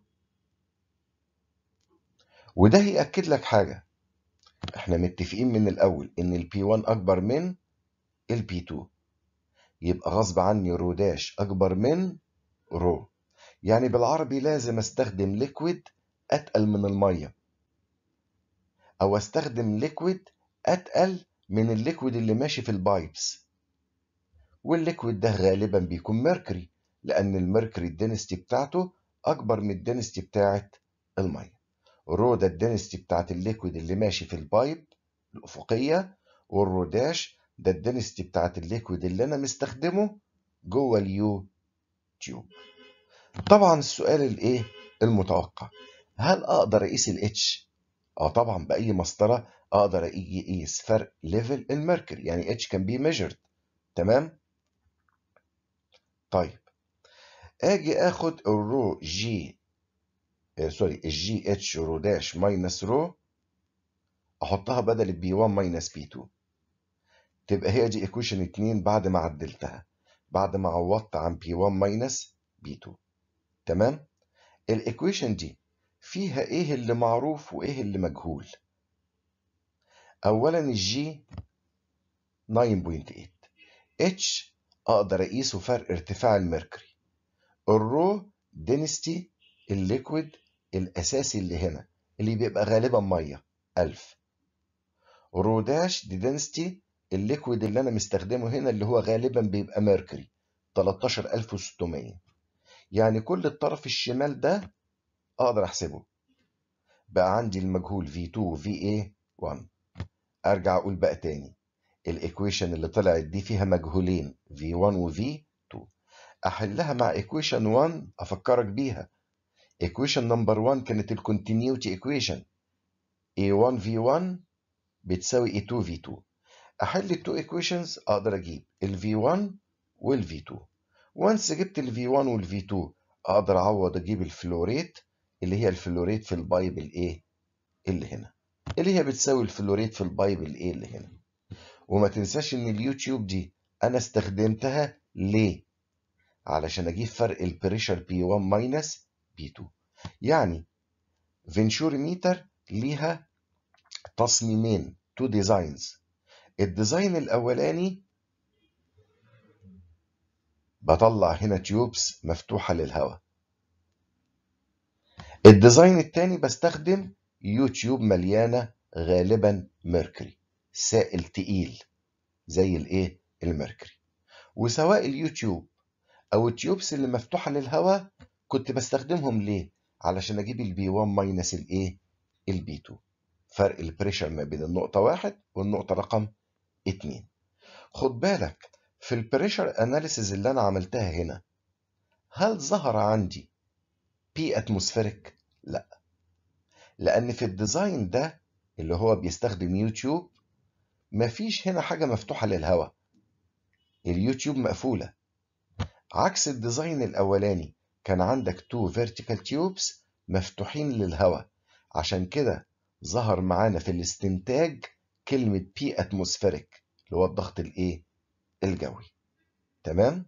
وده هيأكد لك حاجة، احنا متفقين من الاول ان البي واحد اكبر من البي اتنين، يبقى غصب عني رو داش اكبر من رو. يعني بالعربي لازم استخدم ليكويد اتقل من الميه، او استخدم ليكويد اتقل من الليكويد اللي ماشي في البايبس. والليكويد ده غالبا بيكون ميركوري، لان الميركوري الدنستي بتاعته اكبر من الدنستي بتاعت الميه. رو ده الدنستي بتاعت الليكويد اللي ماشي في البايب الافقيه، والرو داش ده الدنستي بتاعت الليكويد اللي انا مستخدمه جوه اليو تيوب. طبعا السؤال الايه المتوقع، هل اقدر اقيس الاتش؟ اه طبعا، باي مسطره اقدر اجي اقيس فرق ليفل الميركوري، يعني اتش كان بي ميجرد. تمام. طيب اجي اخد الرو جي آه سوري الجي اتش رو داش ماينس رو، احطها بدل البي واحد ماينس بي اتنين، تبقى هي دي ايكويشن اتنين بعد ما عدلتها، بعد ما عوضت عن بي واحد ماينس بي اتنين. تمام. الايكويشن دي فيها ايه اللي معروف وايه اللي مجهول؟ اولا الجي تسعة فاصلة تمانية، اتش اقدر اقيسه فرق ارتفاع الميركوري، الرو دينستي الليكويد الاساسي اللي هنا اللي بيبقى غالبا ميه ألف، رو داش دي دينستي الليكويد اللي انا مستخدمه هنا اللي هو غالبا بيبقى ميركوري تلتاشر ألف وستمية. يعني كل الطرف الشمال ده اقدر احسبه. بقى عندي المجهول في اتنين و في ايه واحد. ارجع اقول بقى تاني، الايكويشن اللي طلعت دي فيها مجهولين في واحد و في اتنين، احلها مع ايكويشن واحد افكرك بيها. ايكويشن نمبر واحد كانت الكونتينيوتي ايكويشن، إيه واحد في واحد بتساوي إيه اتنين في اتنين. احل التو ايكويشنز اقدر اجيب ال في واحد وال في اتنين. وانس جبت ال في واحد وال في اتنين اقدر اعوض اجيب الفلوريت اللي هي الفلوريت في البايب الايه اللي هنا، اللي هي بتساوي الفلوريت في البايب الايه اللي هنا. وما تنساش ان اليوتيوب دي انا استخدمتها ليه؟ علشان اجيب فرق البريشر بي واحد ماينس بي اتنين. يعني فينشوري ميتر ليها تصميمين، تو ديزاينز. الديزاين الاولاني بطلع هنا تيوبس مفتوحه للهواء. الديزاين التاني بستخدم يوتيوب مليانه غالبا ميركوري، سائل تقيل زي الايه الميركوري. وسواء اليوتيوب او التيوبس اللي مفتوحه للهواء كنت بستخدمهم ليه؟ علشان اجيب البي واحد ماينس الايه البي اتنين، فرق البريشر ما بين النقطه واحد والنقطه رقم اتنين. خد بالك في البريشر اناليسيز اللي انا عملتها هنا، هل ظهر عندي بي اتموسفيريك؟ لا، لان في الديزاين ده اللي هو بيستخدم يوتيوب مفيش هنا حاجه مفتوحه للهواء، اليوتيوب مقفوله. عكس الديزاين الاولاني كان عندك تو فيرتيكال تيوبس مفتوحين للهواء، عشان كده ظهر معانا في الاستنتاج كلمة بي اتموسفيريك اللي هو الضغط الايه الجوي. تمام.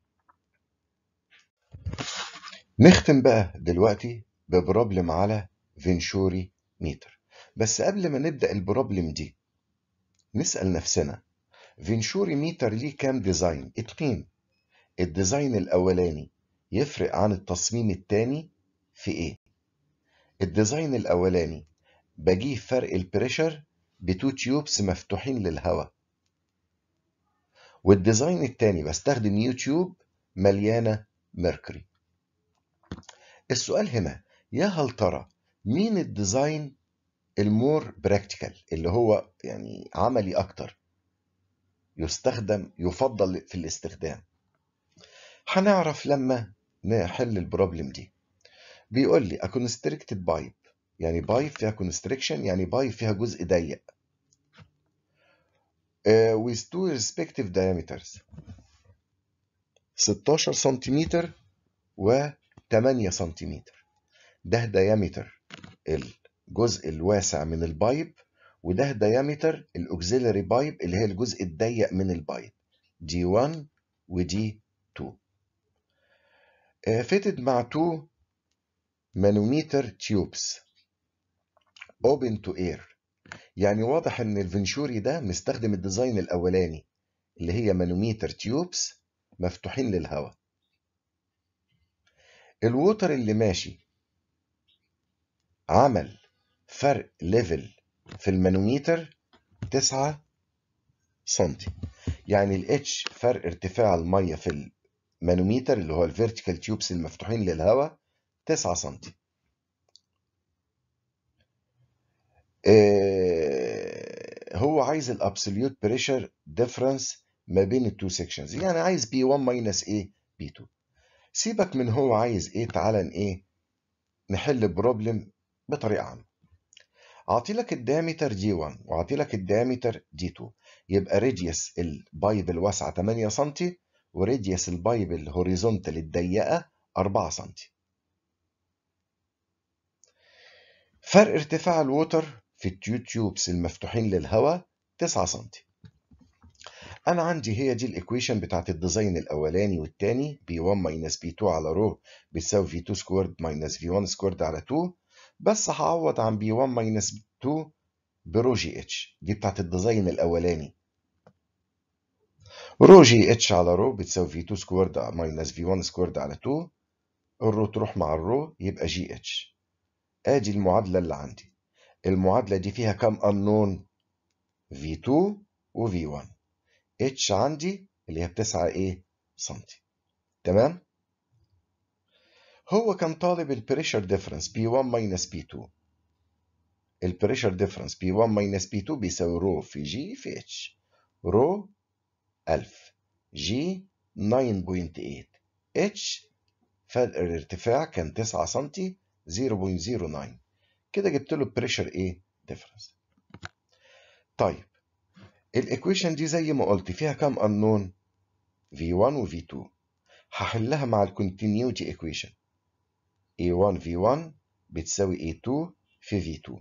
نختم بقى دلوقتي ببروبلم على فينشوري ميتر. بس قبل ما نبدأ البروبلم دي نسأل نفسنا، فينشوري ميتر ليه كام ديزاين؟ اتنين. الديزاين الاولاني يفرق عن التصميم التاني في ايه؟ الديزاين الاولاني بجيب فرق البريشر بتو تيوبس مفتوحين للهواء، والديزاين التاني بستخدم يوتيوب مليانه ميركوري. السؤال هنا، يا هل ترى مين الديزاين المور براكتيكال اللي هو يعني عملي اكتر يستخدم يفضل في الاستخدام؟ هنعرف لما نحل البروبلم دي. بيقول لي a constricted pipe، يعني بايب فيها constriction، يعني بايب فيها جزء ضيق uh, with two respective diameters ستاشر سنتيمتر و تمانية سنتيمتر. ده ديامتر الجزء الواسع من البايب، وده ديامتر الاوكسيلري بايب اللي هي الجزء الضيق من البايب، دي واحد ودي اتنين. فيتد مع اتنين مانوميتر تيوبس open to air. يعني واضح ان الفنشوري ده مستخدم الديزاين الاولاني اللي هي مانوميتر تيوبس مفتوحين للهواء. الووتر اللي ماشي عمل فرق ليفل في المانوميتر تسعة سنتي، يعني الاتش فرق ارتفاع الميه في المانوميتر اللي هو الفيرتيكال تيوبس المفتوحين للهواء تسعة سنتي. آه هو عايز الابسوليوت بريشر ديفرنس ما بين التو سيكشنز، يعني عايز بي واحد ماينس ايه بي اتنين. سيبك من هو عايز ايه، تعالى ايه نحل بروبلم بطريقة عامة. اعطي لك الديامتر دي واحد واعطي لك الديامتر دي اتنين، يبقى راديوس البايب الواسعة تمانية سنتي وراديوس البايب الهوريزونتال الضيقة أربعة سنتي. فرق ارتفاع الووتر في التيو تيوبس المفتوحين للهواء تسعة سنتي. انا عندي هي دي الايكويشن بتاعت الديزاين الاولاني والثاني، بي واحد ماينس بي اتنين على رو بتساوي في اتنين سكويرد ماينس في واحد سكويرد على اتنين، بس هعوض عن بي واحد ماينس اتنين برو جي اتش، دي بتاعت الديزاين الاولاني. رو جي اتش على رو بتساوي في اتنين سكويرد ماينس في واحد سكويرد على اتنين، الرو تروح مع الرو يبقى جي اتش. ادي المعادله اللي عندي. المعادله دي فيها كام انون؟ في اتنين و في واحد. اتش عندي اللي هي بتسعة ايه سنتي. تمام. هو كان طالب البريشر ديفرنس بي واحد ماينس بي اتنين. البريشر ديفرنس بي واحد ماينس بي اتنين بيساوي رو في جي في اتش. رو ألف، جي تسعة فاصلة تمانية، اتش فرق الارتفاع كان تسعة سنتي صفر فاصلة صفر تسعة. كده جبت له البريشر ايه ديفرنس. طيب الايكويشن دي زي ما قلت فيها كام انون؟ في واحد و في اتنين. هحلها مع الكونتينيوتي ايكويشن. إيه واحد في واحد بتساوي إيه اتنين في في اتنين.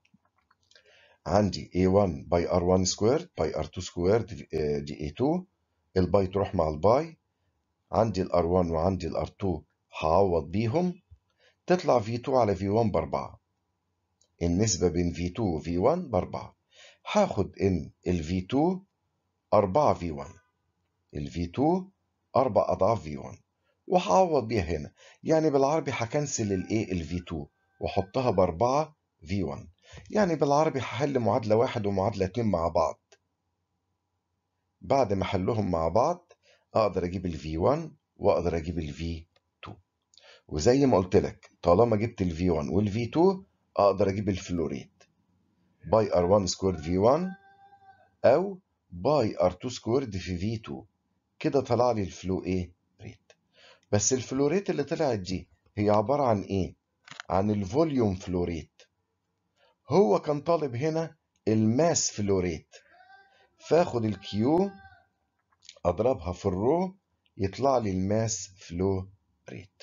عندي إيه واحد باي ار واحد سكويرد باي ار اتنين سكويرد دي إيه اتنين، الباي تروح مع الباي، عندي الار واحد وعندي الار اتنين هعوض بيهم، تطلع في اتنين على في واحد بأربعة. النسبة بين في اتنين و في واحد بأربعة. هاخد إن ال في اتنين أربعة في واحد، ال في اتنين أربع أضعاف في واحد، وهعوض بيها هنا. يعني بالعربي هكنسل الايه ال في اتنين واحطها بأربعة في واحد. يعني بالعربي هحل معادلة واحد ومعادلة اتنين مع بعض. بعد ما احلهم مع بعض اقدر اجيب ال في واحد واقدر اجيب ال في اتنين. وزي ما قلت لك طالما جبت ال في واحد وال في اتنين اقدر اجيب الفلو ريت باي ار واحد سكويرد في واحد او باي ار اتنين سكويرد في في اتنين. كده طلع لي الفلو ايه ريت. بس الفلوريت اللي طلعت دي هي عبارة عن ايه؟ عن الفوليوم فلوريت. هو كان طالب هنا الماس فلوريت، فاخد الكيو اضربها في الرو يطلع لي الماس فلو ريت.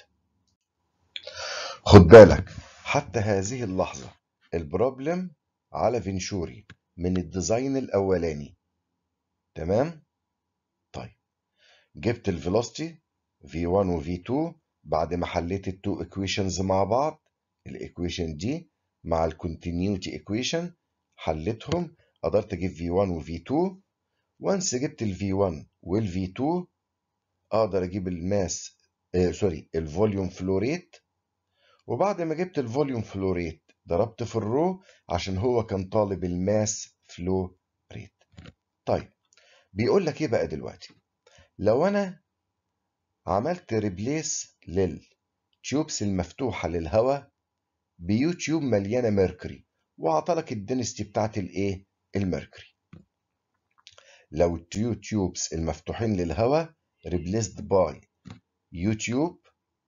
خد بالك حتى هذه اللحظة البروبلم على فينشوري من الديزاين الاولاني. تمام. طيب جبت الفيلوسيتي في واحد و في اتنين بعد ما حليت التو ايكويشنز مع بعض. الايكويشن دي مع الكونتينيوتي ايكويشن حليتهم، قدرت اجيب في واحد و في اتنين. وانس جبت ال في واحد وال في اتنين اقدر اجيب الماس آه سوري الفوليوم فلو ريت. وبعد ما جبت الفوليوم فلو ريت ضربت في الرو عشان هو كان طالب الماس فلو ريت. طيب بيقول لك ايه بقى دلوقتي؟ لو انا عملت ريبليس للتيوبس المفتوحة للهواء بيوتيوب مليانة ميركوري وعطلك الدنستي بتاعت الايه الميركوري. لو التيو تيوبس المفتوحين للهواء ريبليسد باي يوتيوب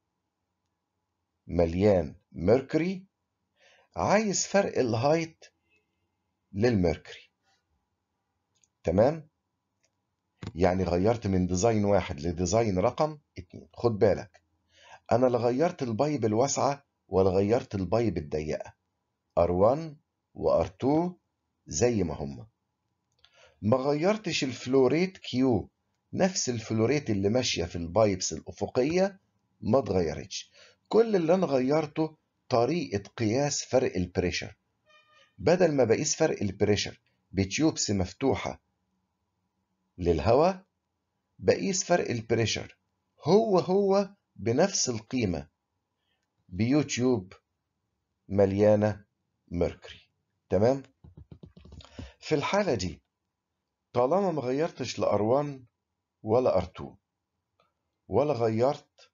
مليان ميركوري، عايز فرق الهايت للميركوري. تمام. يعني غيرت من ديزاين واحد لديزاين رقم اتنين. خد بالك انا لا غيرت البايب الواسعة ولا غيرت البايب الضيقة، ار واحد و ار اتنين زي ما هم. ما غيرتش الفلوريت كيو، نفس الفلوريت اللي ماشية في البايبس الأفقية ما اتغيرتش. كل اللي أنا غيرته طريقة قياس فرق البريشر. بدل ما بقيس فرق البريشر بتيوبس مفتوحة للهواء بقيس فرق البريشر هو هو بنفس القيمة بيوتيوب مليانة ميركوري. تمام. في الحالة دي طالما ما غيرتش ل ار واحد ولا ار اتنين ولا غيرت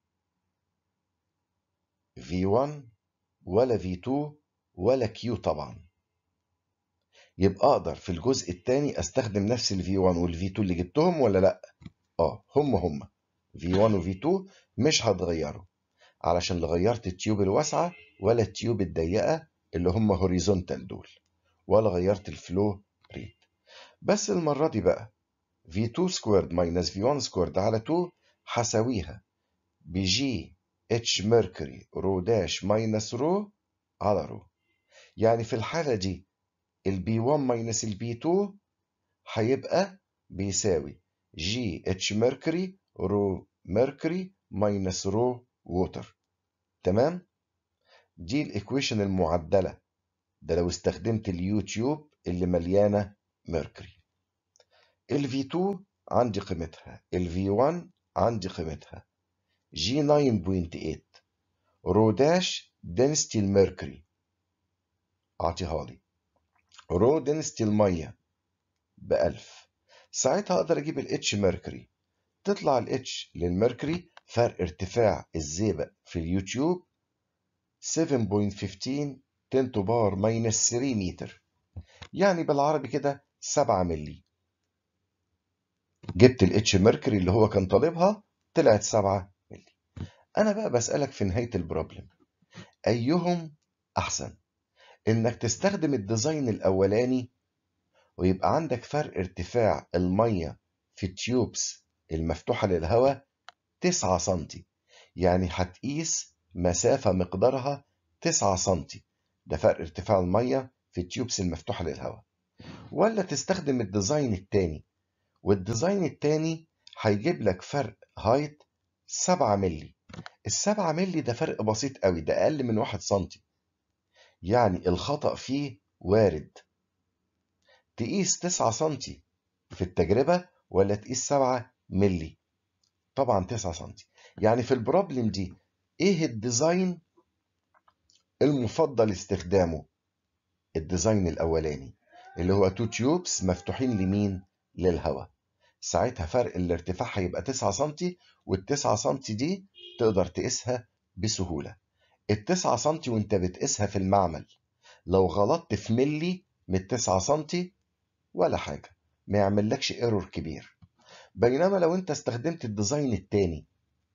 في واحد ولا في اتنين ولا كيو طبعا، يبقى اقدر في الجزء الثاني استخدم نفس ال في واحد وال في اتنين اللي جبتهم ولا لا؟ اه هم هم في واحد و في اتنين مش هتغيره، علشان لا غيرت التيوب الواسعة ولا التيوب الضيقة اللي هم هوريزونتال دول، ولا غيرت الفلو ريت. بس المرة دي بقى في اتنين سكويرد ماينس في واحد سكويرد على اتنين هساويها بجي اتش ميركوري رو داش ماينس رو على رو. يعني في الحالة دي البي واحد ماينس البي اتنين هيبقى بيساوي جي اتش ميركوري رو ميركوري ماينس رو ووتر. تمام؟ دي الايكويشن المعدلة، ده لو استخدمت اليوتيوب اللي مليانة ميركوري. ال في اتنين عندي قيمتها، ال في واحد عندي قيمتها جي تسعة فاصلة تمانية رو داش دنسيتي الميركوري اعطيها لي، رو دنسيتي المية ب ألف. ساعتها اقدر اجيب الاتش ميركوري، تطلع الاتش للميركوري فرق ارتفاع الزئبق في اليوتيوب سبعة فاصلة خمستاشر عشرة تو باور ماينس تلاتة متر، يعني بالعربي كده سبعة ملي. جبت الاتش ميركوري اللي هو كان طالبها، طلعت سبعة ملي. انا بقى بسألك في نهاية البروبلم ايهم احسن، انك تستخدم الديزاين الاولاني ويبقى عندك فرق ارتفاع المية في التيوبس المفتوحة للهواء تسعة سنتي، يعني هتقيس مسافة مقدارها تسعة سنتي، ده فرق ارتفاع المية في التيوبس المفتوحة للهواء، ولا تستخدم الديزاين التاني، والديزاين التاني هيجيب لك فرق هايت سبعة ملي. السبعة ملي ده فرق بسيط قوي، ده أقل من واحد سنتي، يعني الخطأ فيه وارد. تقيس تسعة سنتي في التجربة ولا تقيس سبعة ملي؟ طبعا تسعة سنتي. يعني في البروبلم دي ايه الديزاين المفضل استخدامه؟ الديزاين الاولاني اللي هو تو تيوبس مفتوحين لمين؟ للهواء. ساعتها فرق الارتفاع هيبقى تسعة سنتي، والتسعة سنتي دي تقدر تقيسها بسهولة. التسعة سنتي وانت بتقيسها في المعمل لو غلطت في ملي من التسعة سنتي ولا حاجة، ما يعملكش ايرور كبير. بينما لو انت استخدمت الديزاين التاني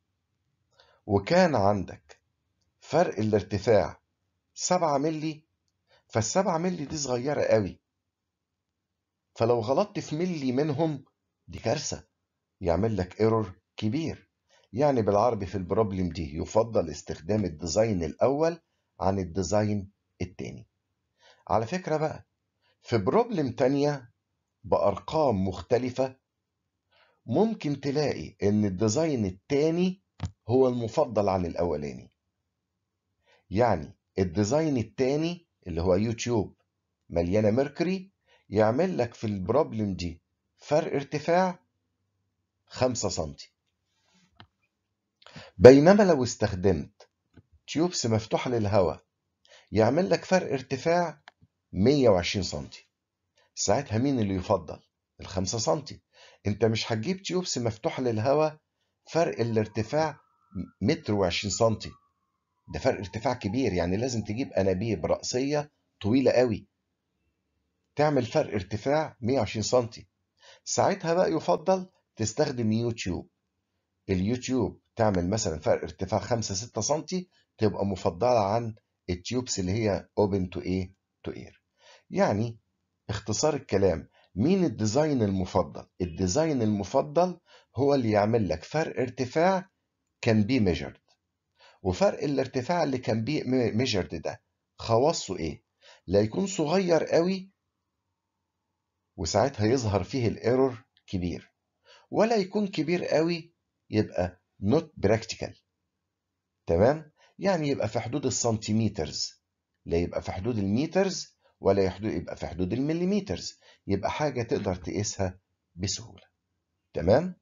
وكان عندك فرق الارتفاع سبعة ملي، فالسبعة ملي دي صغيرة قوي، فلو غلطت في ملي منهم دي كارثة، يعمل لك ايرور كبير. يعني بالعربي في البروبلم دي يفضل استخدام الديزاين الأول عن الديزاين التاني. على فكرة بقى في بروبلم تانية بأرقام مختلفة ممكن تلاقي إن الديزاين التاني هو المفضل عن الأولاني. يعني الديزاين التاني اللي هو يوتيوب مليانة ميركوري يعمل لك في البروبلم دي فرق ارتفاع خمسة سنتي، بينما لو استخدمت تيوبس مفتوحة للهواء يعمل لك فرق ارتفاع مية وعشرين سنتي. ساعتها مين اللي يفضل؟ الخمسة سنتي. انت مش هتجيب تيوبس مفتوحة للهواء فرق الارتفاع متر وعشرين سنتي، ده فرق ارتفاع كبير، يعني لازم تجيب انابيب رأسية طويلة قوي تعمل فرق ارتفاع مية وعشرين سنتي. ساعتها بقى يفضل تستخدم يوتيوب. اليوتيوب تعمل مثلا فرق ارتفاع خمسة ستة سنتي، تبقى مفضلة عن التيوبس اللي هي open to air to air. يعني اختصار الكلام، مين الديزاين المفضل؟ الديزاين المفضل هو اللي يعمل لك فرق ارتفاع كان بي ميجرد، وفرق الارتفاع اللي كان بي ميجرد ده خواصه ايه؟ لا يكون صغير قوي وساعتها يظهر فيه الايرور كبير، ولا يكون كبير قوي يبقى not practical. تمام؟ يعني يبقى في حدود السنتيمترز، لا يبقى في حدود المترز ولا يبقى في حدود المليمترز، يبقى حاجة تقدر تقيسها بسهولة. تمام؟